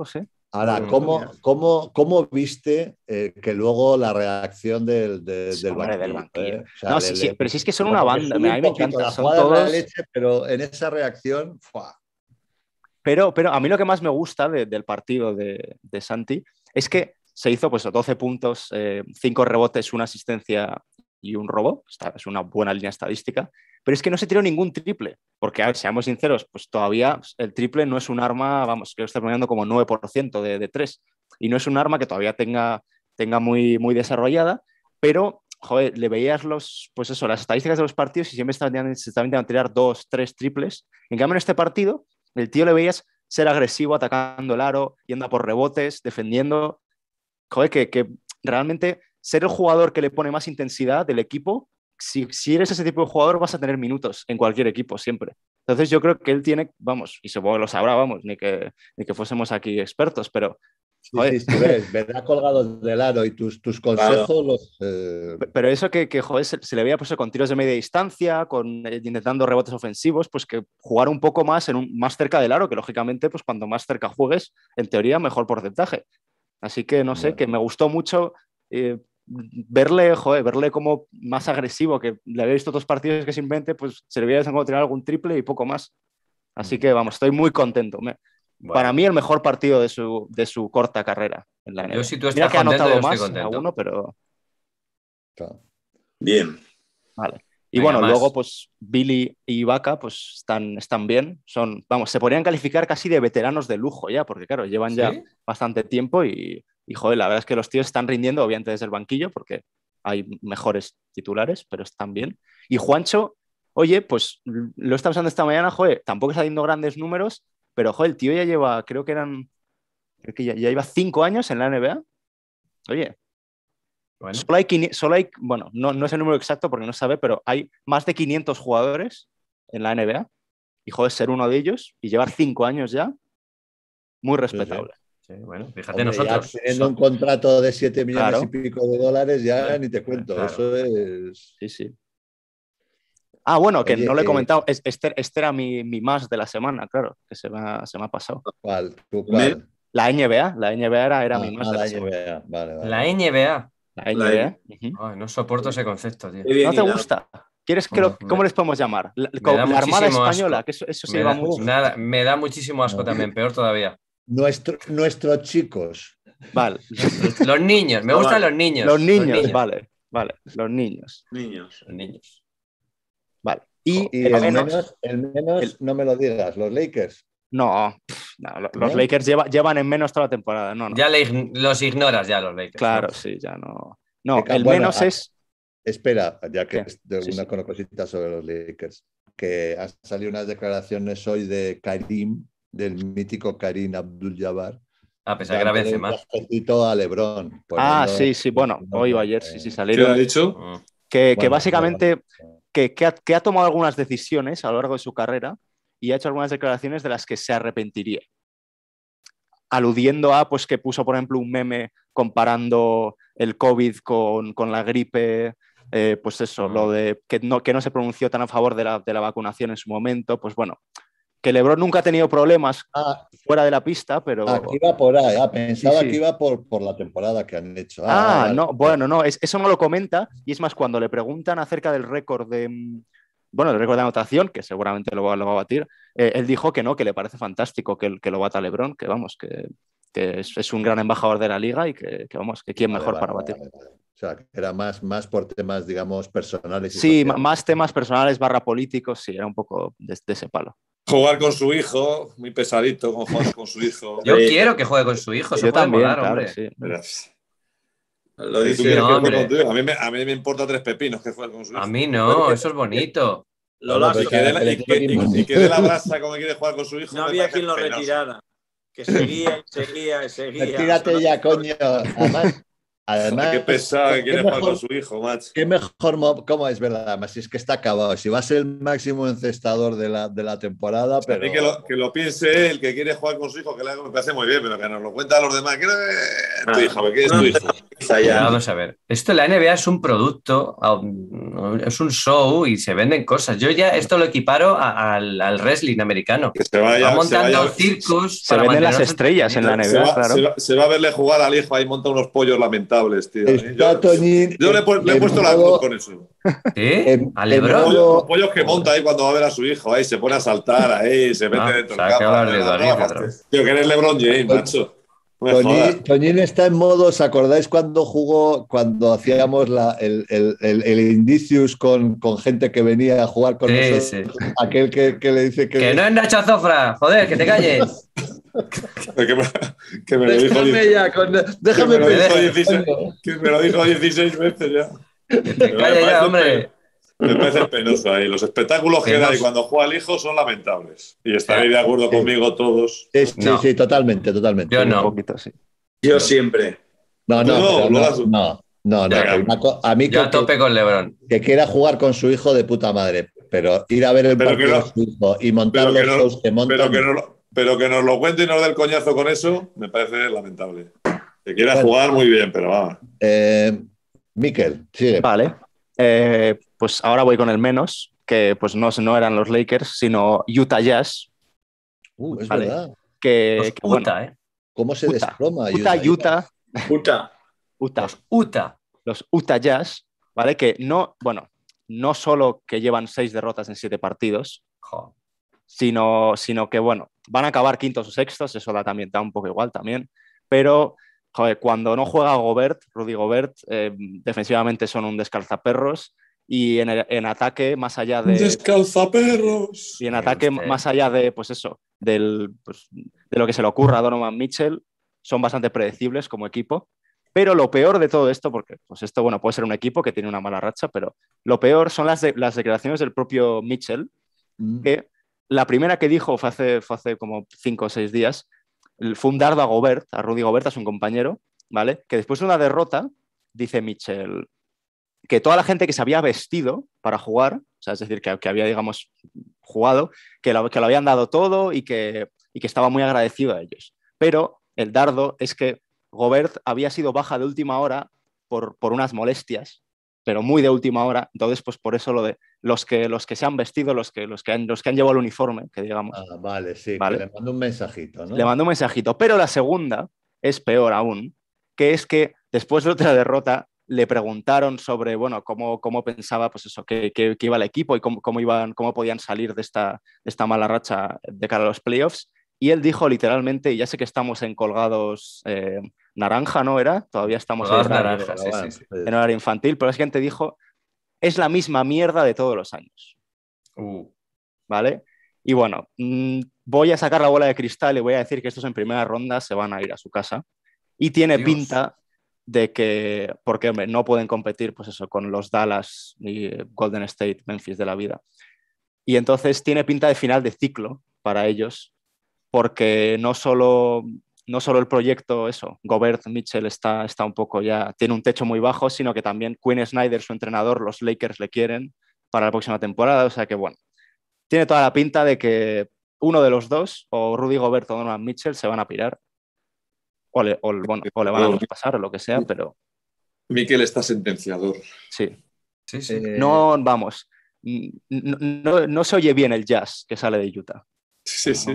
Ahora, ¿cómo, cómo, cómo viste eh, que luego la reacción del, de, del Hombre, banquillo? del banquillo. Eh? O sea, No, le, sí, sí, le, pero si es que son como una que banda, sube a mí un me poquito, encanta. la Son jugada de la todos... leche, pero en esa reacción, ¡fua! Pero, pero a mí lo que más me gusta de, del partido de, de Santi es que se hizo pues doce puntos, eh, cinco rebotes, una asistencia y un robo. Esta es una buena línea estadística. Pero es que no se tiró ningún triple. Porque, a ver, seamos sinceros, pues todavía el triple no es un arma, vamos, que está poniendo como nueve por ciento de, de tres. Y no es un arma que todavía tenga, tenga muy, muy desarrollada. Pero, joder, le veías los, pues eso, las estadísticas de los partidos y siempre estaban, se estaban intentando tirar dos, tres triples. En cambio, en este partido, el tío le veías ser agresivo, atacando el aro, yendo a por rebotes, defendiendo. Joder, que, que realmente ser el jugador que le pone más intensidad del equipo, si, si eres ese tipo de jugador vas a tener minutos en cualquier equipo siempre. Entonces yo creo que él tiene, vamos, y supongo que lo sabrá, vamos, ni que, ni que fuésemos aquí expertos, pero... Sí, sí, sí, ves, vendrá colgado del aro y tus, tus consejos claro. los... Eh... Pero eso que, que joder, se, se le veía pues, con tiros de media distancia, con, eh, intentando rebotes ofensivos, pues que jugar un poco más, en un, más cerca del aro, que lógicamente, pues cuanto más cerca juegues, en teoría, mejor porcentaje. Así que, no sé, bueno. que me gustó mucho eh, verle, joder, verle como más agresivo, que le había visto otros partidos que simplemente pues, se le veía de tirar algún triple y poco más. Así que, vamos, estoy muy contento. Me, bueno. Para mí, el mejor partido de su, de su corta carrera en la N B A. Yo, si tú estás Mira que contento, ha anotado yo más estoy contento. alguno, pero... Bien. Vale. Y Venga, bueno, más. luego, pues Billy y Ibaka pues están, están bien. Son, vamos, se podrían calificar casi de veteranos de lujo ya, porque claro, llevan ¿Sí? ya bastante tiempo y, y, joder, la verdad es que los tíos están rindiendo, obviamente, desde el banquillo, porque hay mejores titulares, pero están bien. Y Juancho, oye, pues lo está usando esta mañana, joder, tampoco está dando grandes números, pero joder, el tío ya lleva, creo que eran, creo que ya, ya lleva cinco años en la N B A. Oye. Bueno. Solo hay, solo hay bueno, no, no es el número exacto porque no sabe, pero hay más de quinientos jugadores en la N B A y joder, ser uno de ellos y llevar cinco años ya, muy respetable. Sí, sí. Sí, bueno, fíjate Hombre, nosotros. Ya teniendo un contrato de siete millones Claro. y pico de dólares, ya claro. ni te cuento. Claro. Eso es. Sí, sí. Ah, bueno, que Oye, no le he eh... comentado. Este, este era mi, mi más de la semana, claro, que se me ha, se me ha pasado. ¿Cuál? ¿Tú cuál? La N B A. La N B A era, era ah, mi más ah, de la, la semana. N B A. Vale, vale. La N B A. La N B A. Uh-huh. Ay, no soporto ese concepto, tío. ¿No te gusta? ¿Quieres que lo, ¿Cómo les podemos llamar? La, la Armada Española, asco. que eso, eso se me lleva da, mucho. Nada, me da muchísimo asco no. también, peor todavía. Nuestro, nuestros chicos. Vale. Los niños, me gustan los niños. Los niños, los niños. vale, vale, los niños. Niños. Los niños. Vale. Y, y el, el menos, menos, el menos el... no me lo digas, los Lakers. No, no los ¿no? Lakers lleva, llevan en menos toda la temporada. No, no. Ya le, los ignoras ya los Lakers. Claro, ¿no? sí, ya no. No, el bueno, menos a, es. Espera, ya que es de sí, una sí. cosita sobre los Lakers, que han salido unas declaraciones hoy de Karim, del mítico Karim Abdul-Jabbar. Ah, pensaba que era Benzema. Un a LeBron. Ah, sí, sí, bueno, hoy o ayer, sí, sí, salieron. ¿Qué ha dicho? Que, bueno, que básicamente bueno. que, que, ha, que ha tomado algunas decisiones a lo largo de su carrera y ha hecho algunas declaraciones de las que se arrepentiría. Aludiendo a, pues, que puso, por ejemplo, un meme comparando el COVID con, con la gripe, eh, pues eso, uh-huh. lo de que no, que no se pronunció tan a favor de la, de la vacunación en su momento, pues bueno, que LeBron nunca ha tenido problemas ah, fuera de la pista, pero... Ah, que iba por ahí, ah, pensaba sí, sí. que iba por, por la temporada que han hecho. Ah, ah vale. no, bueno, no, es, eso no lo comenta, y es más, cuando le preguntan acerca del récord de... Bueno, el récord de anotación, que seguramente lo va, lo va a batir, eh, él dijo que no, que le parece fantástico que, que lo bata LeBron, que vamos, que, que es, es un gran embajador de la liga y que, que vamos, que quién vale, mejor vale, para batir. Vale, vale. O sea, que era más, más por temas, digamos, personales. Y sí, sociales. Más temas personales barra políticos, sí, era un poco de, de ese palo. Jugar con su hijo, muy pesadito con jugar con su hijo. Yo quiero que juegue con su hijo, se Yo puede también, molar, claro, hombre. Sí. Lo dice, no, hombre. A mí, me, a mí me importa tres pepinos que juegue con su hijo. A mí no, eso es bonito. Lola, y, que dé la, y, que, y, y que dé la brasa como quiere jugar con su hijo. No había quien lo retirara. Que seguía y seguía y seguía. Retírate ya, coño. Además, Además, qué pesado que quiere mejor, jugar con su hijo, macho. Qué mejor, ¿cómo es verdad? Además, si es que está acabado. Si va a ser el máximo encestador de la, de la temporada, pero... A mí que lo, que lo piense él, que quiere jugar con su hijo, que le me parece muy bien, pero que nos lo cuenta a los demás. Que no, tu hijo, ¿qué es tu hijo? Vamos a ver. Esto, la N B A es un producto, es un show y se venden cosas. Yo ya esto lo equiparo a, al, al wrestling americano. Que se vaya, va montando se vaya, circos. Se venden las estrellas en la N B A, se va, claro. Se va, se va a verle jugar al hijo, ahí monta unos pollos lamentables, tío. Está yo Toñín, yo le, le he puesto la cruz con eso. ¿Sí? ¿A LeBron? Los pollos, los pollos que monta ahí cuando va a ver a su hijo, ahí se pone a saltar, ahí se mete ah, dentro del campo. Tío, que eres LeBron James, macho. Toñín, Toñín está en modo, ¿os acordáis cuando jugó, cuando hacíamos la, el, el, el, el Indicius con, con gente que venía a jugar con sí, nosotros? Sí. Aquel que, que le dice que... Que no es Nacho Azofra, joder, que te calles. que, me, que me lo dijo, ya, con, déjame que me, lo dijo dieciséis, que me lo dijo dieciséis veces ya. Que te calles ya, hombre. Me parece penoso ahí. Los espectáculos que da y cuando juega el hijo son lamentables. Y estaréis de acuerdo sí. conmigo todos. Sí, sí, no. sí, totalmente, totalmente. Yo no. Un poquito, sí. Yo siempre. No, no, no, no, no, no, no, no. A mí Yo que, a tope con LeBron. Que quiera jugar con su hijo de puta madre, pero ir a ver el pero partido no, de su hijo y montar los no, shows que montan... Pero que, no, pero que nos lo cuente y nos dé el coñazo con eso, me parece lamentable. Que quiera bueno, jugar muy bien, pero vamos. Eh, Miquel, sigue. Vale. Eh, pues ahora voy con el menos, que pues no, no eran los Lakers, sino Utah Jazz. Uh, es ¿vale? verdad. Que, los que, Utah, bueno, ¿eh? ¿Cómo se Utah, desploma? Utah, Utah. Utah. Utah. Utah. Los Utah. Los Utah Jazz, ¿vale? Que no, bueno, no solo que llevan seis derrotas en siete partidos, jo. sino, sino que, bueno, van a acabar quintos o sextos, eso da, también, da un poco igual también, pero... Joder, cuando no juega Gobert, Rudy Gobert, eh, defensivamente son un descalzaperros y en, el, en ataque, más allá de... ¡Descalzaperros! Y en ataque, más allá de, pues eso, del, pues, de lo que se le ocurra a Donovan Mitchell, son bastante predecibles como equipo. Pero lo peor de todo esto, porque pues esto, bueno, puede ser un equipo que tiene una mala racha, pero lo peor son las, de, las declaraciones del propio Mitchell, mm. que la primera que dijo fue hace, fue hace como cinco o seis días, fue un dardo a Gobert, a Rudy Gobert, a su compañero, ¿vale? Que después de una derrota, dice Mitchell, que toda la gente que se había vestido para jugar, o sea, es decir, que, que había, digamos, jugado, que lo, que lo habían dado todo y que, y que estaba muy agradecido a ellos. Pero el dardo es que Gobert había sido baja de última hora por, por unas molestias, pero muy de última hora. Entonces, pues por eso lo de los que, los que se han vestido, los que, los, que han, los que han llevado el uniforme, que digamos. Ah, vale, sí, ¿vale? Que le mando un mensajito, ¿no? Le mando un mensajito. Pero la segunda es peor aún, que es que después de otra derrota le preguntaron sobre, bueno, cómo, cómo pensaba, pues eso, que, que, que iba el equipo y cómo, cómo, iban, cómo podían salir de esta, de esta mala racha de cara a los playoffs. Y él dijo literalmente, y ya sé que estamos en colgados eh, naranja, ¿no era? Todavía estamos en horario, naranja, sí, sí, sí. en horario infantil, pero es que te dijo, es la misma mierda de todos los años. Uh. ¿Vale? Y bueno, mmm, voy a sacar la bola de cristal y voy a decir que estos en primera ronda se van a ir a su casa. Y tiene Dios. pinta de que, porque hombre, no pueden competir pues eso, con los Dallas y Golden State, Memphis de la vida. Y entonces tiene pinta de final de ciclo para ellos, porque no solo, no solo el proyecto, eso, Gobert, Mitchell está, está un poco ya, tiene un techo muy bajo, sino que también Quinn Snyder, su entrenador, los Lakers le quieren para la próxima temporada, o sea que bueno, tiene toda la pinta de que uno de los dos, o Rudy Gobert o Donovan Mitchell, se van a pirar, o le, o, bueno, o le van a pasar o lo que sea, pero... Miquel está sentenciador. Sí. sí, sí. Eh... No, vamos, no, no, no se oye bien el Jazz que sale de Utah. Sí, sí.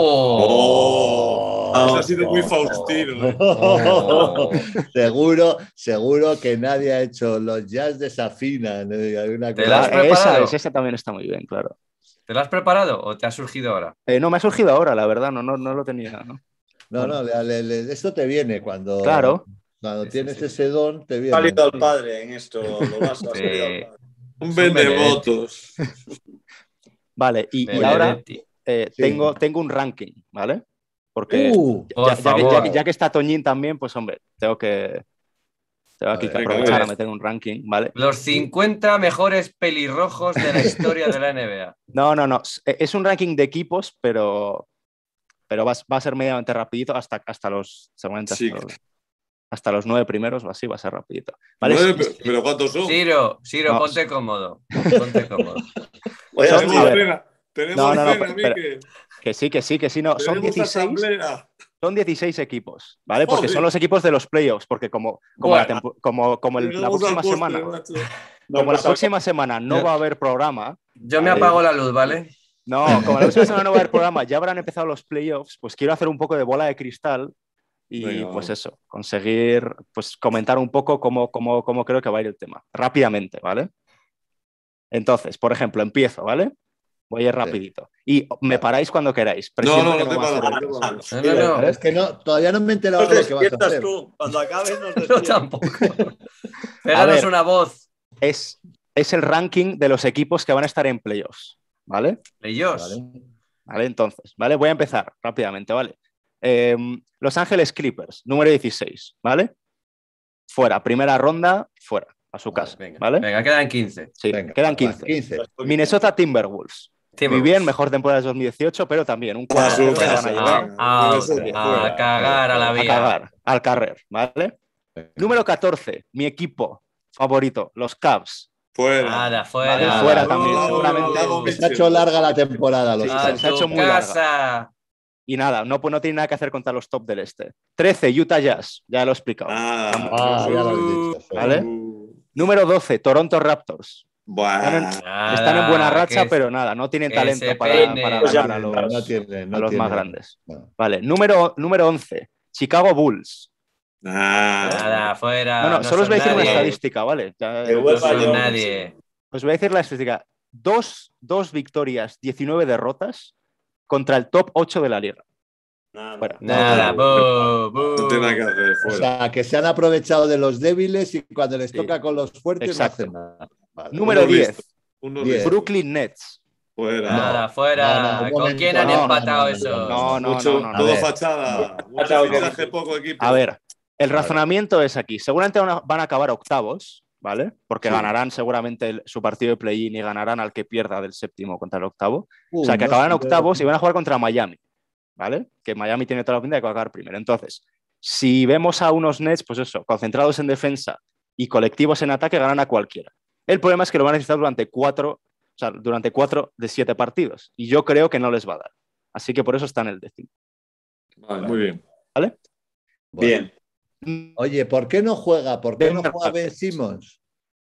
Oh, oh, eso ha sido muy Faustino. ¿eh? Oh, seguro, seguro que nadie ha hecho los Jazz desafinan. ¿eh? Una ¿Te la has preparado? Esa, es, esa también está muy bien, claro. ¿Te lo has preparado o te ha surgido ahora? Eh, no, me ha surgido ahora, la verdad, no, no, no lo tenía. No, no, bueno. no le, le, esto te viene cuando, claro. cuando sí, tienes sí, ese don, te viene. Salido al padre en esto, lo vas a salir al padre. Un vendemotos. Vale, y, y ahora... Eh, sí. tengo, tengo un ranking, ¿vale? Porque uh, ya, ya, que, ya, ya que está Toñín también, pues hombre, tengo que, tengo aquí a que ver, aprovechar a meter un ranking, ¿vale? Los cincuenta mejores pelirrojos de la historia de la N B A. No, no, no, es un ranking de equipos, pero, pero va, va a ser medianamente rapidito hasta, hasta los, seguramente sí. hasta los, hasta los nueve primeros o así, va a ser rapidito. ¿Vale? Nueve, pero, ¿pero cuántos son? Ciro, Ciro, No. ponte cómodo. Ponte cómodo. Oye, Son- tío, Tenemos a ver. cena, tenemos No, no, no, cena, pero- Mikel. Que sí, que sí, que sí, no. Son Tenemos dieciséis, asamblea. son dieciséis equipos, ¿vale? Porque Joder. son los equipos de los playoffs, porque como, como, la, Bueno. tempo- como, como el- la Llegamos al próxima postre, semana, macho. no, como la pues, próxima semana no Yo- va a haber programa, Yo me Vale. apago la luz, ¿vale? no, como la próxima semana no va a haber programa, ya habrán empezado los playoffs, pues quiero hacer un poco de bola de cristal y Venga, pues vamos. eso, conseguir pues comentar un poco cómo, cómo, cómo creo que va a ir el tema, rápidamente, ¿vale? Entonces, por ejemplo, empiezo, ¿vale? Voy a ir rapidito. Y me Vale. paráis cuando queráis. pero No, siempre no, que no te va a ser paras, el no te caso. paras. No, no, no. Pero es que no, todavía no me he enterado nos de lo que vas a despiertas hacer. tú. Cuando acabes nos Yo despiertas. tampoco. Péganos ver. una voz. Es, es el ranking de los equipos que van a estar en playoffs, ¿vale? Ellos. Vale. Vale, entonces, ¿vale? Voy a empezar rápidamente, ¿vale? Eh, Los Ángeles Clippers, número dieciséis, ¿vale? Fuera, primera ronda, fuera, a su Vale, casa, Venga, ¿vale? venga, quedan quince. Sí, Venga, quedan va, quince. quince. Minnesota Timberwolves. Muy Timberwolves. bien, mejor temporada de dos mil dieciocho, pero también un A cuatro su cero van a casa, llegar venga. Ah, Minnesota, ah, fuera. a cagar a la a vía. cagar, al carrer, ¿vale? Venga. Número catorce, mi equipo favorito, los Cavs. Fuera. Nada, fuera. Vale, Nada. fuera Uh, también, Lago- seguramente. Lago Que se ha hecho larga la temporada. Los Sí, A se ha hecho tu muy larga. casa. Y nada, no, pues no tiene nada que hacer contra los top del este. trece, Utah Jazz, ya lo he explicado. Ah, Ah, ya lo has dicho. fuera. ¿Vale? Uh, Número doce, Toronto Raptors. buah. Nada, Están en buena racha, que- pero nada, no tienen que talento se para, peine. para Pues ya- ganar a No, los, no tiene, no a los tiene. más grandes. No. Vale, número, número once, Chicago Bulls. Ah, Nada, fuera. No, no, solo os son voy a decir una nadie. estadística, ¿vale? Ya- Que No vuelva son yo. nadie. Os voy a decir la estadística. Dos, dos victorias, diecinueve derrotas contra el top ocho de la liga. Nada, Fuera. Nada, No, bu, bu. no tiene nada que hacer, O fuera. sea, que se han aprovechado de los débiles y cuando les Sí. toca con los fuertes Exacto. no hacen nada. Vale. Número Unos diez, listos, unos Diez. listos. Brooklyn Nets. Fuera. Nada, No, fuera. no, no, un ¿Con momento, quién han no, empatado no, no, esos? no, no, Mucho, no, no, no. todo A ver. fachada. Mucho Fachada, fichaje, poco equipo. A ver, el Vale. razonamiento es aquí. Seguramente van a, van a acabar octavos, ¿vale? Porque Sí. ganarán seguramente el- su partido de play-in y ganarán al que pierda del séptimo contra el octavo. Uh, O sea, que no acabarán sé, octavos y van a jugar contra Miami, ¿vale? Que Miami tiene toda la pinta de que va a acabar primero. Entonces, si vemos a unos Nets, pues eso, concentrados en defensa y colectivos en ataque, ganan a cualquiera. El problema es que lo van a necesitar durante cuatro, o sea, durante cuatro de siete partidos. Y yo creo que no les va a dar. Así que por eso está en el décimo. Vale, muy bien. Bueno. Bien. Oye, ¿por qué no juega? ¿Por qué no Denver juega Ben Nuggets. Simmons?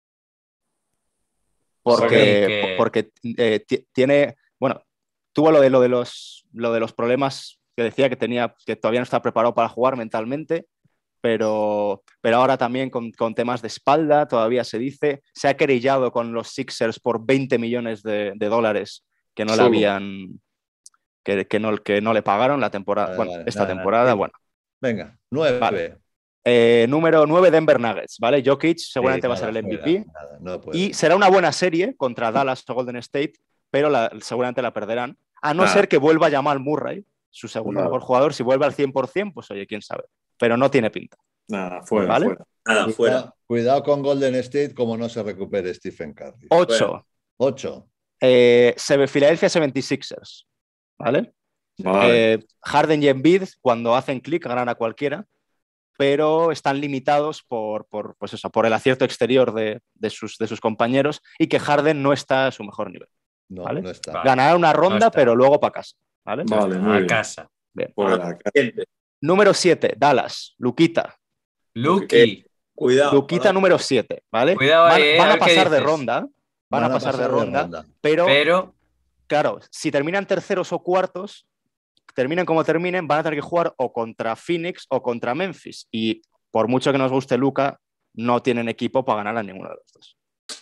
Porque, Porque- porque eh, ti- tiene, bueno, tuvo lo de, lo, de los, lo de los problemas que decía que tenía, que todavía no está preparado para jugar mentalmente, pero, pero ahora también con, con temas de espalda, todavía se dice, se ha querellado con los Sixers por veinte millones de, de dólares que no le Solo. habían, que, que, no, que no le pagaron la temporada, Vale, bueno, vale, esta nada, nada, temporada, sí. bueno. Venga, nueve. Vale. Eh, número nueve, Denver Nuggets, ¿vale? Jokic seguramente Sí, va a ser nada, el M V fuera, P. nada, no puede. Y será una buena serie contra Dallas o Golden State, pero la- seguramente la perderán. A no Ah. ser que vuelva Jamal Murray, su segundo Vale. mejor jugador. Si vuelve al cien por ciento, pues oye, quién sabe. Pero no tiene pinta. Nada, fuera, ¿Vale? fuera. Nada, Cuidado, fuera. cuidado con Golden State como no se recupere Stephen Curry. ocho. Ocho. Eh, se- Philadelphia setenta y seis ers, ¿vale? Vale. Eh, Harden y Embiid, cuando hacen clic, ganan a cualquiera, pero están limitados por, por, pues eso, por el acierto exterior de, de sus, de sus compañeros y que Harden no está a su mejor nivel. No, ¿Vale? no está. Vale. Ganará una ronda, está. pero luego para casa. ¿Vale? Vale, muy A bien. casa. Bien. Fuera. Siguiente. Número siete, Dallas, Luquita. Lucky. Cuidado. Luquita número siete, ¿vale? Cuidado van, ahí, van a a ver qué pasar de dices. ronda, van, a pasar, de, ronda, pero, Pero claro, si terminan terceros o cuartos, terminen como terminen, van a tener que jugar o contra Phoenix o contra Memphis. Y por mucho que nos guste Luka, no tienen equipo para ganar a ninguno de los dos.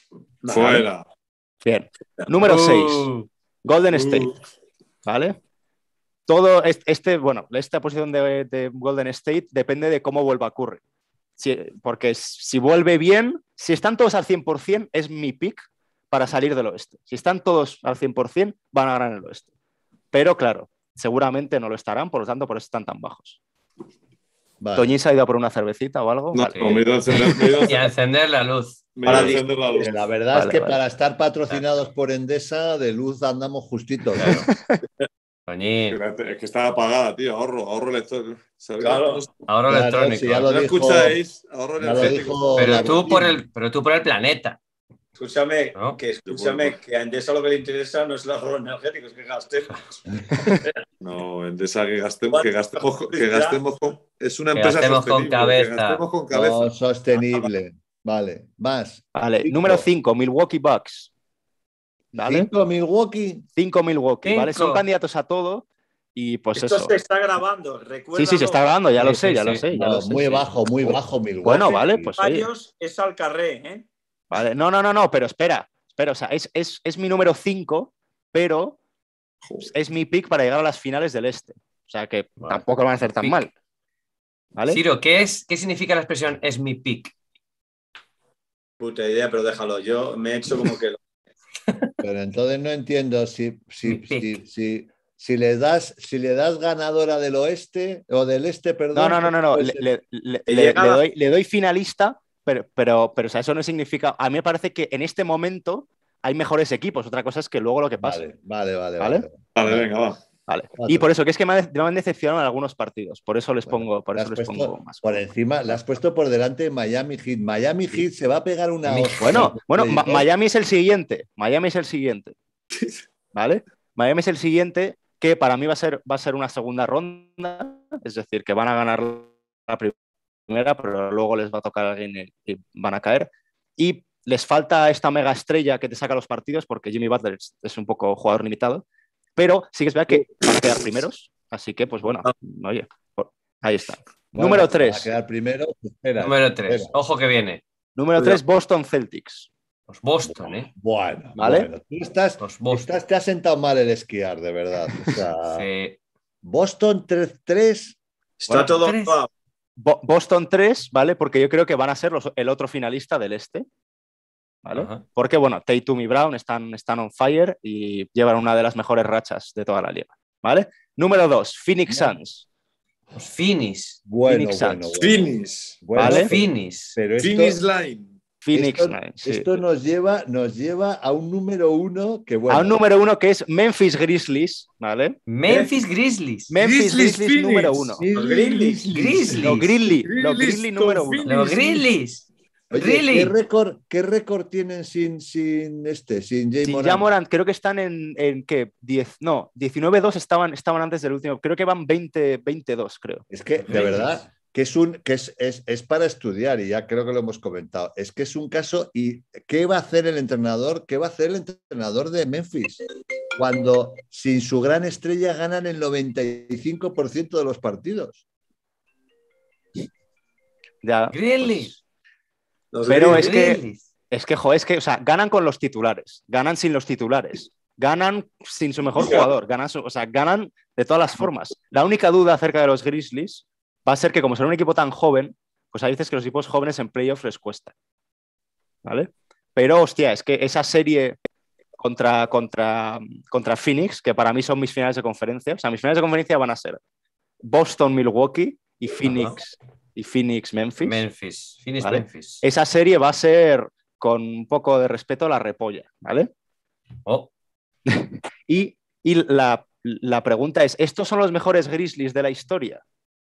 Fuera. Bien. Número seis, Uh, Golden State, Uh, ¿vale? Todo es- este, bueno, esta posición de, de Golden State depende de cómo vuelva Curry. Si- porque si vuelve bien, si están todos al cien por ciento, es mi pick para salir del oeste. Si están todos al cien por ciento, van a ganar el oeste. Pero claro, seguramente no lo estarán, por lo tanto, por eso están tan bajos. Vale. ¿Toñín se ha ido por una cervecita o algo? no, Vale. no, me he ido a encender, me he ido a y a encender, encender la luz. me he ido a Para encender la luz. Eh, La verdad Vale, es que vale. para estar patrocinados por Endesa, de luz andamos justitos. Toñín. Es que estaba apagada, tío. Ahorro, ahorro electrónico. Claro. Ahorro Claro, electrónico. si ya lo ¿No dijo- escucháis? Ahorro ya lo energético. dijo Pero la tú, por Martín. el, pero tú por el planeta. Escúchame, ¿No? que escúchame, Bueno. que a Endesa lo que le interesa no es el ahorro energético, es que gastemos. No, Endesa, que gastemos, que gastemos, con- que Ya. gastemos con. Es una Que empresa gastemos con sostenible. cabeza. Que gastemos con cabeza. No, sostenible. Vale, más. Vale, Cinco. número cinco, Milwaukee Bucks. ¿Vale? Cinco Milwaukee. cinco Milwaukee, ¿vale? Cinco. Son candidatos a todo y pues Esto eso. se está grabando, recuerda. Sí, sí, se está grabando, ya lo Sí, sé, sí, ya lo sí. sé, ya No, lo sé. muy sí. bajo, muy bajo Milwaukee. Bueno, vale, pues oye. Varios es al carré, ¿eh? Vale, no, no, no, no, pero espera, espera, o sea, es, es, es mi número cinco, pero Joder. es mi pick para llegar a las finales del este. O sea que Vale. tampoco van a ser tan Pick. mal. ¿Vale? Ciro, ¿qué, es, ¿qué significa la expresión es mi pick? Puta idea, pero déjalo. Yo me he hecho como que. Pero entonces no entiendo si, Mi si, pick. si, si, si le das, si le das ganadora del oeste o del este, perdón. No, no, no, no, no. pues, Le, le- le- Que le- llega le la- doy, le doy finalista, pero, pero, pero o sea, eso no significa. A mí me parece que en este momento hay mejores equipos. Otra cosa es que luego lo que pasa. Vale, vale, vale. ¿Vale? vale. Vale, venga, va. Vale. Cuatro. Y por eso, que es que me han, me han decepcionado en algunos partidos. Por eso les Bueno, pongo, por Le eso has les puesto pongo más. por encima, le has puesto por delante Miami Heat. Miami Heat se va a pegar una Mi- hostia. Bueno, bueno, Ma- Playoff. Miami es el siguiente. Miami es el siguiente. ¿Vale? Miami es el siguiente, que para mí va a ser, va a ser una segunda ronda. Es decir, que van a ganar la primera, pero luego les va a tocar a alguien y, y van a caer. Y les falta esta mega estrella que te saca los partidos, porque Jimmy Butler es, es un poco jugador limitado. Pero sí que es verdad que van a quedar primeros. Así que, pues bueno, oye, por- ahí está. Bueno, Número para tres. quedar primero, pues espera, Número tres. espera. Ojo que viene. Número tres, Boston Celtics. Los Boston, ¿eh? Bueno, ¿Vale? bueno. Tú estás, Los Boston. estás, te has sentado mal el esquiar, de verdad. O sea, Sí. Boston tres tres. Está Bueno, todo. tres. ah, Bo- Boston tres, ¿vale? Porque yo creo que van a ser los- el otro finalista del este. ¿Vale? Ajá. Porque, bueno, Tatum y Brown están, están on fire y llevan una de las mejores rachas de toda la liga. ¿Vale? Número dos, Phoenix Bien. Suns. Los Finis. Bueno, Phoenix bueno, Suns. bueno. Finish. Bueno, ¿Vale? pero- Finis. Pero esto, Finish line. Phoenix esto, Suns, sí. esto nos, lleva, nos lleva a un número uno que, bueno, A un número uno que es Memphis Grizzlies, ¿vale? Memphis Grizzlies. Memphis Grizzlies, Grizzlies, Phoenix. número uno. Los Grizzlies. Grizzlies. Los Grizzlies, los Grizzlies Grizzlies con número uno. Phoenix. Los Grizzlies. Oye, Really? ¿qué récord, qué récord tienen sin, sin este, sin Jay Sin Morant? Ja Morant, creo que están en, en ¿qué? diez, no, diecinueve dos estaban, estaban antes del último. Creo que van veinte veintidós, creo. Es que, de verdad, que es un que es, es, es para estudiar, y ya creo que lo hemos comentado. Es que es un caso. ¿Y qué va a hacer el entrenador? ¿Qué va a hacer el entrenador de Memphis? Cuando sin su gran estrella ganan el noventa y cinco por ciento de los partidos. Ya, Grizzlies. Los Pero Grizzlies. es que- Grizzlies. Es que, jo, es que, o sea, ganan con los titulares, ganan sin los titulares, ganan sin su mejor jugador, ganan, su- o sea, ganan de todas las formas. La única duda acerca de los Grizzlies va a ser que, como son un equipo tan joven, pues hay veces que los equipos jóvenes en playoffs les cuesta. ¿Vale? Pero, hostia, es que esa serie contra, contra, contra Phoenix, que para mí son mis finales de conferencia, o sea, mis finales de conferencia van a ser Boston-Milwaukee y Phoenix, y Phoenix-Memphis. Memphis. Finis Vale. Memphis. Esa serie va a ser, con un poco de respeto, la repolla, ¿vale? Oh, Y, y la, la pregunta es, ¿estos son los mejores Grizzlies de la historia?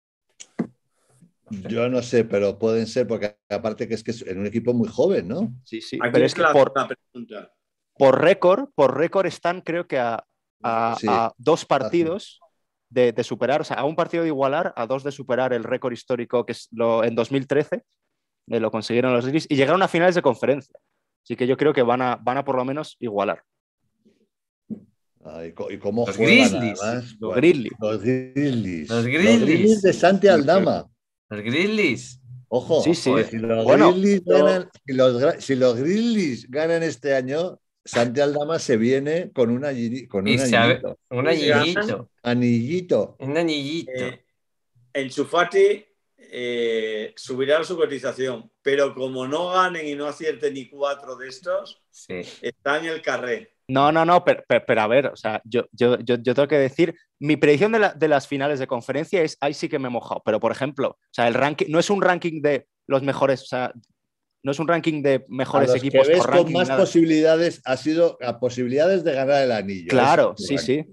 Yo no sé, pero pueden ser, porque aparte que es que es en un equipo muy joven, ¿no? Sí, sí. Aquí Pero es que la, por, la pregunta. por récord, por récord están creo que a, a- Sí. a dos partidos de, de superar, o sea, a un partido de igualar, a dos de superar el récord histórico que es lo, en dos mil trece, eh, lo consiguieron los Grizzlies y llegaron a finales de conferencia. Así que yo creo que van a, van a por lo menos igualar. Ah, y, co- y cómo Los juegan, Grizzlies. además. Los Bueno, Grizzlies. Los Grizzlies. Los Grizzlies. de Santi Aldama. los Grizzlies. Ojo, Sí, sí. joder, si los, Bueno, Grizzlies yo- ganan, si, los, gra- si los Grizzlies ganan este año, Santi Aldama se viene con, una, anilli- con Y un se ave- anillito. Un Y ganan. anillito. Anillito. Un anillito. Eh, Enchu Fati eh, subirá su cotización, pero como no ganen y no acierten ni cuatro de estos, Sí. está en el carré. No, no, no, pero, pero- pero a ver, o sea, yo, yo, yo, yo tengo que decir, mi predicción de, la- de las finales de conferencia es, ahí sí que me he mojado, pero por ejemplo, o sea, el ranking, no es un ranking de los mejores, o sea, no es un ranking de A mejores los equipos que ves por con ranking. más nada. posibilidades ha sido a posibilidades de ganar el anillo. Claro, Eso es sí, el sí. ranking.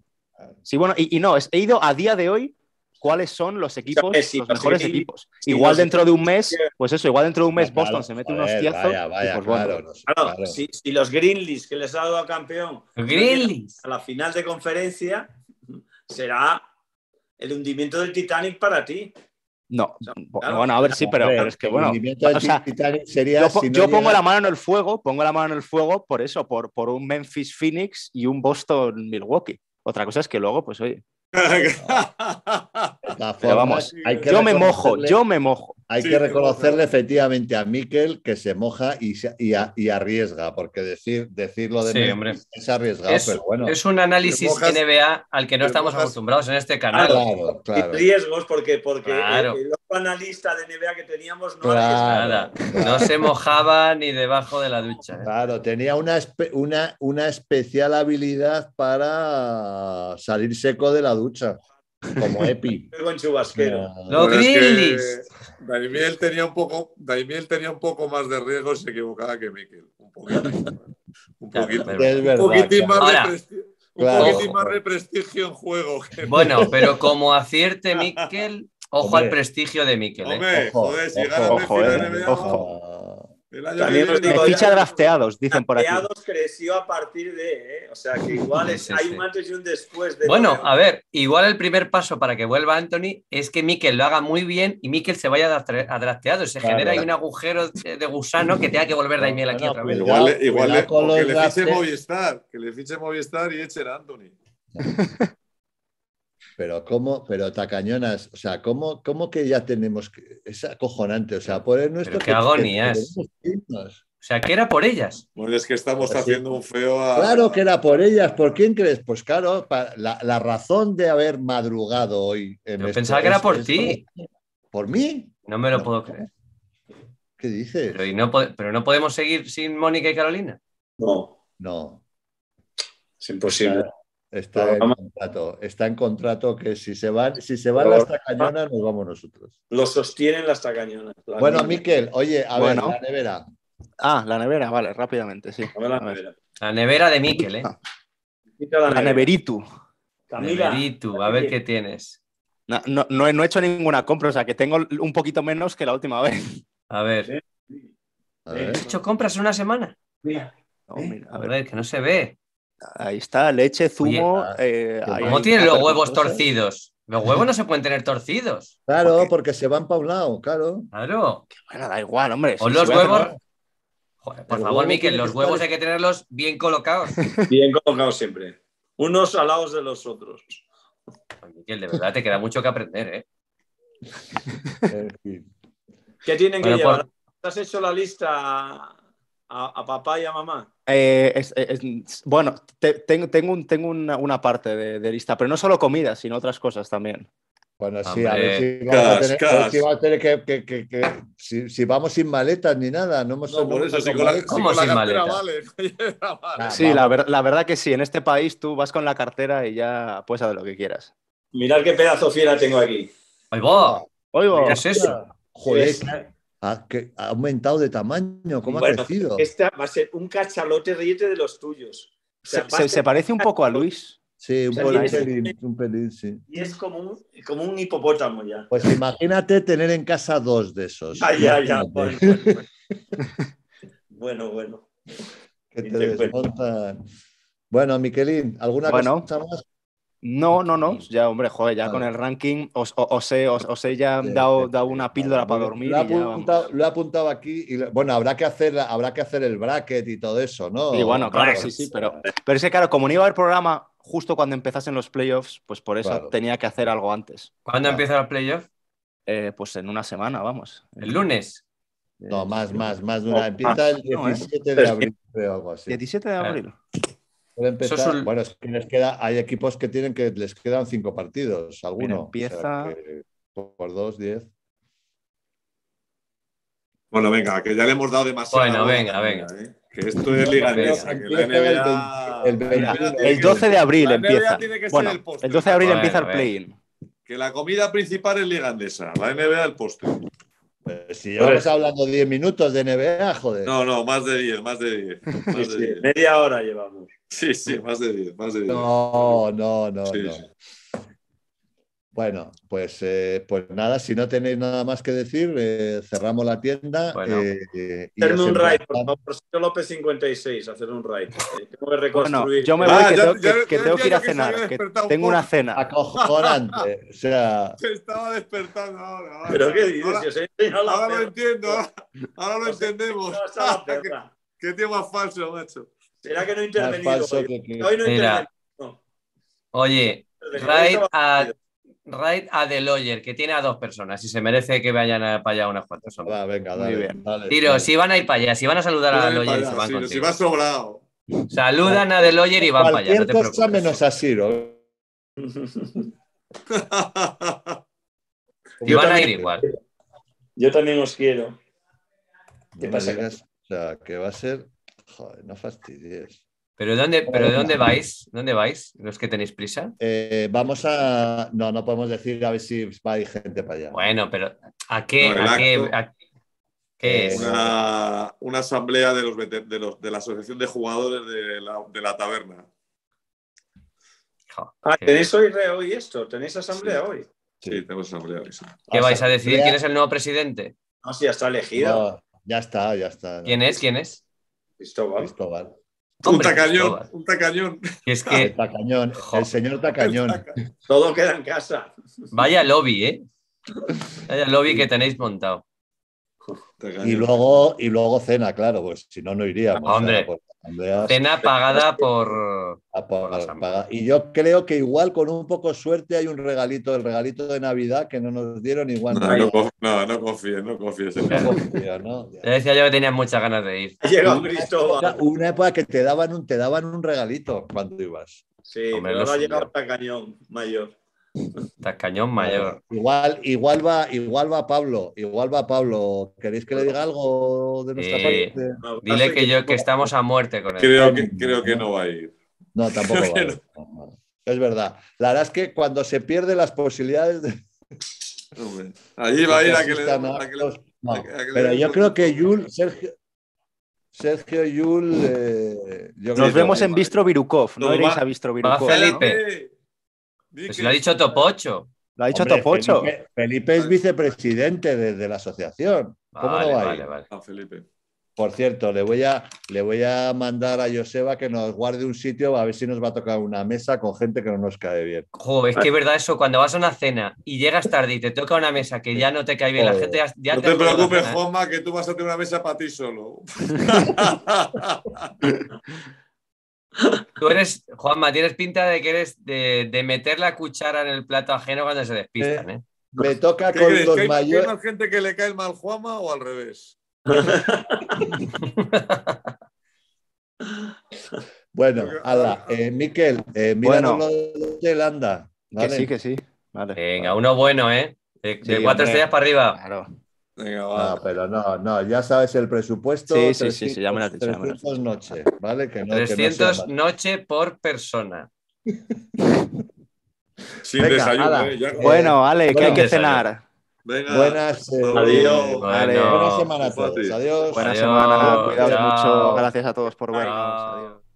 Sí, bueno, y, y no, es, he ido a día de hoy cuáles son los equipos, Sí, los los mejores Green- equipos. sí, igual los- dentro de un mes, pues eso, igual dentro de un mes Claro, Boston se mete un joder, hostiazo. Vaya, y vaya, pues bueno. claro. no sé, Claro, claro. si, si los Greenleys que les ha dado a campeón Los no llegan Greenleys. a la final de conferencia, será el hundimiento del Titanic para ti. No, claro. bueno, a ver, sí, pero, Hombre, pero es que el bueno. hundimiento del O sea, Titanic sería yo, po- si no yo pongo llega- la mano en el fuego, pongo la mano en el fuego por eso, por, por un Memphis Phoenix y un Boston Milwaukee. Otra cosa es que luego, pues oye, De todas pero formas, vamos, hay que yo me mojo, reconocerle- yo me mojo. Hay Sí, que te reconocerle moja. efectivamente a Mikel que se moja y, se- y, a- y arriesga, porque decir, decirlo de Sí, Memphis hombre. es arriesgado, Es, pero bueno. es un análisis Te mojas- N B A al que no te estamos mojas- acostumbrados en este Ah, canal. Claro, Sin claro. riesgos, porque, porque Claro. el, el otro analista de N B A que teníamos no Claro. arriesgaba. Nada, claro. no se mojaba ni debajo de la ducha. ¿eh? Claro, tenía una, espe- una, una especial habilidad para salir seco de la ducha, como Epi. Luego en chubasquero. Los Bueno, es que Greenleys. Daimiel tenía un poco, Daimiel tenía un poco más de riesgo y se equivocaba que Mikel. Un poquito. Un Claro, poquito. es Es verdad, un poquitín claro. más, de, Ahora, presti- un claro. poquitín más de prestigio en juego. que- Bueno, pero como acierte Mikel, ojo Hombre. al prestigio de Mikel. ¿eh? Hombre, Ojo, joder, si ojo, gana ojo, Messi la eh, N B A, ojo. el año También que os viene- digo, Me ficha drafteados, dicen por aquí. Drafteados creció a partir de, ¿eh? O sea, que igual Sí, es- sí, hay sí. un antes y un después. De Bueno, lo que- a ver, igual el primer paso para que vuelva Anthony es que Mikel lo haga muy bien y Mikel se vaya drafte- a drafteado. Se Claro. genera ahí un agujero de de gusano que tenga que volver Daimiel aquí Bueno, otra vez. cuidado. Igual, le- igual le- cuidado con o los que le fiche draftes. Movistar, que le fiche Movistar y echen a Anthony. Pero cómo, pero tacañonas, o sea, cómo, cómo que ya tenemos que, es acojonante, o sea, por el nuestro Pero qué agonías. que tenemos himnos. O sea, que era por ellas. Bueno, es que estamos Pues sí. haciendo un feo a. Claro que era por ellas, ¿por quién crees? Pues claro, pa- la, la razón de haber madrugado hoy. En Yo esto pensaba que era es- por es ti. ¿Por mí? No me lo No. puedo creer. ¿Qué dices? Pero, y no, po- pero no podemos seguir sin Mónica y Carolina. No, No, es imposible. está en Programa. contrato, está en contrato que si se van, si se van Programa. las tacañonas, nos vamos nosotros. Lo sostienen las tacañonas. Las Bueno, niñas. Miquel, oye, a Bueno. ver, la nevera. Ah, la nevera, vale, rápidamente, sí. A ver la A ver. nevera. La nevera de Mikel, ¿eh? Ah. Quita la La nevera. neveritu. Camila, Neveritu, a ver qué tienes. No, no, no he, no he hecho ninguna compra, o sea que tengo un poquito menos que la última vez. A ver. A ver. ¿Has hecho compras en una semana? Mira, No, mira, a A ver, ver, que no se ve. ahí está, leche, zumo. Oye, eh, ahí ¿Cómo hay tienen los tupper con huevos cosas. torcidos? Los huevos no se pueden tener torcidos. Claro, ¿Por qué? porque se van para un lado, claro. Claro. Bueno, da igual, hombre. O si- los si voy a hacer- huevos. Joder, por El favor, huevo Mikel, tiene que los huevos estar- hay que tenerlos bien colocados. bien colocados siempre. Unos al lado de los otros. Pues, Mikel, de verdad te queda mucho que aprender, ¿eh? En fin. ¿Qué tienen que Bueno, por- llevar? ¿Has hecho la lista a, a papá y a mamá? Eh, es- es- bueno, te- tengo, tengo, un- tengo una, una parte de, de lista, pero no solo comida, sino otras cosas también. Bueno, sí, a ver Hombre. si vamos a Cas, tener, a ver cas. si vamos a tener que, que- que- que- si, si vamos sin maletas ni nada, no hemos No, por hemos eso, si sacado con la, maletas. si ¿Cómo con la sin cartera maleta? vale. vale. Ah, Sí, vamos. la, ver- la verdad que sí, en este país tú vas con la cartera y ya puedes hacer lo que quieras. Mirad qué pedazo fiera tengo aquí. ¡Ay, va! Oigo, ¿Qué es eso? Joder, Es- ha, que ha aumentado de tamaño, ¿cómo Bueno, ha crecido? Esta va a ser un cachalote, ríete de los tuyos. O sea, se, va a se- ser- se parece un poco a Luis. Sí, un, o sea, pelín, tienes- pelín, un pelín, sí. Y es como un, como un hipopótamo ya. Pues imagínate tener en casa dos de esos. Ya, ya, ya. Imagínate, Bueno, bueno. bueno. que ni te te cuento. desmontan. Bueno, Miquelín, ¿alguna Bueno. cosa más? No, no, no. Ya, hombre, joder, ya Vale. con el ranking os, o- os he, os, os he ya Sí, dado, sí, dado sí, una píldora vale, para muy dormir. bien. Lo he, y ya, vamos. apuntado, lo he apuntado aquí. Y, lo- bueno, habrá que, hacer, habrá que hacer el bracket y todo eso, ¿no? Y bueno, claro, Vale. sí, sí, pero, pero es que, claro, como no iba a haber programa justo cuando empezasen los playoffs, pues por eso Claro. tenía que hacer algo antes. ¿Cuándo Ah. empieza el playoff? Eh, pues en una semana, vamos. El lunes. No, más, más, más de una. Oh, Empieza el no, ¿eh? diecisiete de abril, creo, algo así. diecisiete de Claro. abril. Puede empezar- Eso es un- Bueno, es que les queda, hay equipos que tienen que les quedan cinco partidos, alguno. empieza- O sea, que por dos, diez. Bueno, venga, que ya le hemos dado demasiado. Bueno, venga, venga. ¿eh? Que esto es liga Venga. andesa, que la Empieza N B A... el veinte, el la N B A veintiuno. tiene El que- doce de abril la N B A empieza. tiene que ser Bueno, el postre. el doce de abril Bueno, empieza el venga. play-in. Que la comida principal es liga andesa, la N B A el postre. Pero si llevamos hablando diez minutos de N B A, joder. No, no, más de diez, más de diez. Más de Sí, diez. media hora llevamos. Sí, sí, más de diez, más de diez. No, no, no, Sí, no. sí. Bueno, pues, eh, pues nada, si no tenéis nada más que decir, eh, cerramos la tienda. Bueno. Eh, y Hacerme os un raid, por emplazamos- favor, Sergio López cincuenta y seis, hacer un raid. Eh, tengo que Bueno, reconstruir. yo me voy, Ah, que, ya- tengo, ya- que- ya que tengo que ir decía a yo que se cenar, había que despertado un tengo una poco. cena. Acojonante. O sea, Se estaba despertando ahora. ahora. ¿Pero qué dices? Ahora, Si os he enseñado la ahora lo perra. entiendo, ahora, ahora lo Os he entendemos. enseñado hasta la qué, perra. qué tío más falso, macho. ¿Será que no he más intervenido falso hoy? que... que- Hoy no he Mira. intervenido. Oye, Hoy raid estaba a, dormido. raid a The Lawyer, que tiene a dos personas y se merece que vayan a- para allá unas cuantas. hombre. Va, venga, Muy dale, bien. dale, Tiro, dale. si van a ir para allá, si van a saludar a Vale, Lawyer y para se allá, van sí, contigo. si va sobrado. Saludan a The Lawyer y van para allá, no Cualquier te cosa preocupes. menos a Siro. Y van a ir igual. Yo también os quiero. ¿Qué No me pasa? digas, o sea, que va a ser... Joder, no fastidies. ¿Pero de dónde, pero de dónde vais? ¿Dónde vais? ¿Los que tenéis prisa? Eh, vamos a... No, no podemos decir a ver si va a ir gente para allá. Bueno, pero ¿a qué? No, el ¿A qué, acto- a- ¿qué Eh, es? Una, una asamblea de, los, vete- de, los, de la Asociación de Jugadores de la, de la Taberna. Jo, Ah, qué- ¿tenéis hoy, re- hoy esto? ¿Tenéis asamblea hoy? Sí, tenemos asamblea hoy, sí. ¿Qué vais a decir? Asamblea- ¿Quién es el nuevo presidente? No, sí, ya está elegido. No, ya está, ya está. ¿Quién es? ¿Quién es? Cristóbal. Cristóbal. Un Hombre, tacañón, Cristóbal. un tacañón. Que es El que tacañón, Jo. el señor tacañón. Todo queda en casa. vaya lobby, ¿eh? Vaya lobby que tenéis montado. Tacañón. Y luego, y luego cena, claro, pues si no, no iríamos. Hombre. O sea, por asambleas, Cena pagada por... a por- por la asamblea. pagar. Y yo creo que igual con un poco de suerte hay un regalito, el regalito de Navidad que no nos dieron igual. No, no, conf- no, no confíes, no confíes. en No eso. confío, ¿no? Ya decía yo que tenía muchas ganas de ir. Ha llegado Una Cristóbal. época- Una época que te daban un, te daban un regalito cuando ibas. Sí, Hombre, pero lo ahora ha suyo. llegado hasta cañón mayor. Tacañón mayor. Igual, igual va, igual va Pablo, igual va Pablo. ¿Queréis que le diga algo de nuestra Eh, parte? No, Dile hace que yo que estamos a muerte con él. Creo que, creo que no va a ir. No, tampoco Creo que vale. No, no. Es verdad. La verdad es que cuando se pierden las posibilidades de Hombre, allí va a ir a que le asistan den- a a que le- actos, no. a que- a que le Pero den yo un creo que poquito. Yul, Sergio, Sergio Yul, eh, yo creo Nos que vemos va. en Bistro Virukov. No Nos iréis va- a Bistro va Virukov. Felipe. ¿no? Cállate. Di Pues que- lo ha dicho Topocho. Lo ha dicho Hombre, Topocho. Felipe, Felipe es vicepresidente de, de la asociación. ¿Cómo Vale, no va a vale, ir? vale. Ah, Felipe. Por cierto, le voy, a, le voy a mandar a Joseba que nos guarde un sitio a ver si nos va a tocar una mesa con gente que no nos cae bien. Jo, es que es verdad eso, cuando vas a una cena y llegas tarde y te toca una mesa que ya no te cae bien, la Joder. gente ya, ya No te te ha jodido la preocupes, cena, ¿eh? Juanma, que tú vas a tener una mesa para ti solo. Tú eres, Juanma, tienes pinta de que eres de, de meter la cuchara en el plato ajeno cuando se despistan, ¿eh? Me toca ¿Qué con crees? los ¿Que hay, que hay mayores. más gente que le cae mal Juanma o al revés? Bueno, ala, eh, Miquel, eh, mira Bueno. lo de Zelanda. Que sí, que sí. Vale. Venga, uno bueno, ¿eh? De, de Sí, cuatro hombre. estrellas para arriba. Claro. Venga, va. No, pero no, no, ya sabes el presupuesto. Sí, sí, sí, sí, ya me lo has dicho, ya me lo has trescientos noche, ¿vale? Que no, que no trescientos sea más. noche por persona. Sin Venga, desayuno, ala. ¿eh? Ya- Bueno, Ale, que bueno, hay que desayuno. cenar. Venga. Buenas, eh, Adiós. Vale. Bueno, buena semana a todos. Fácil. Adiós. Buena Adiós, semana. Cuidaos chao. mucho. Gracias a todos por vernos. Chao. Adiós.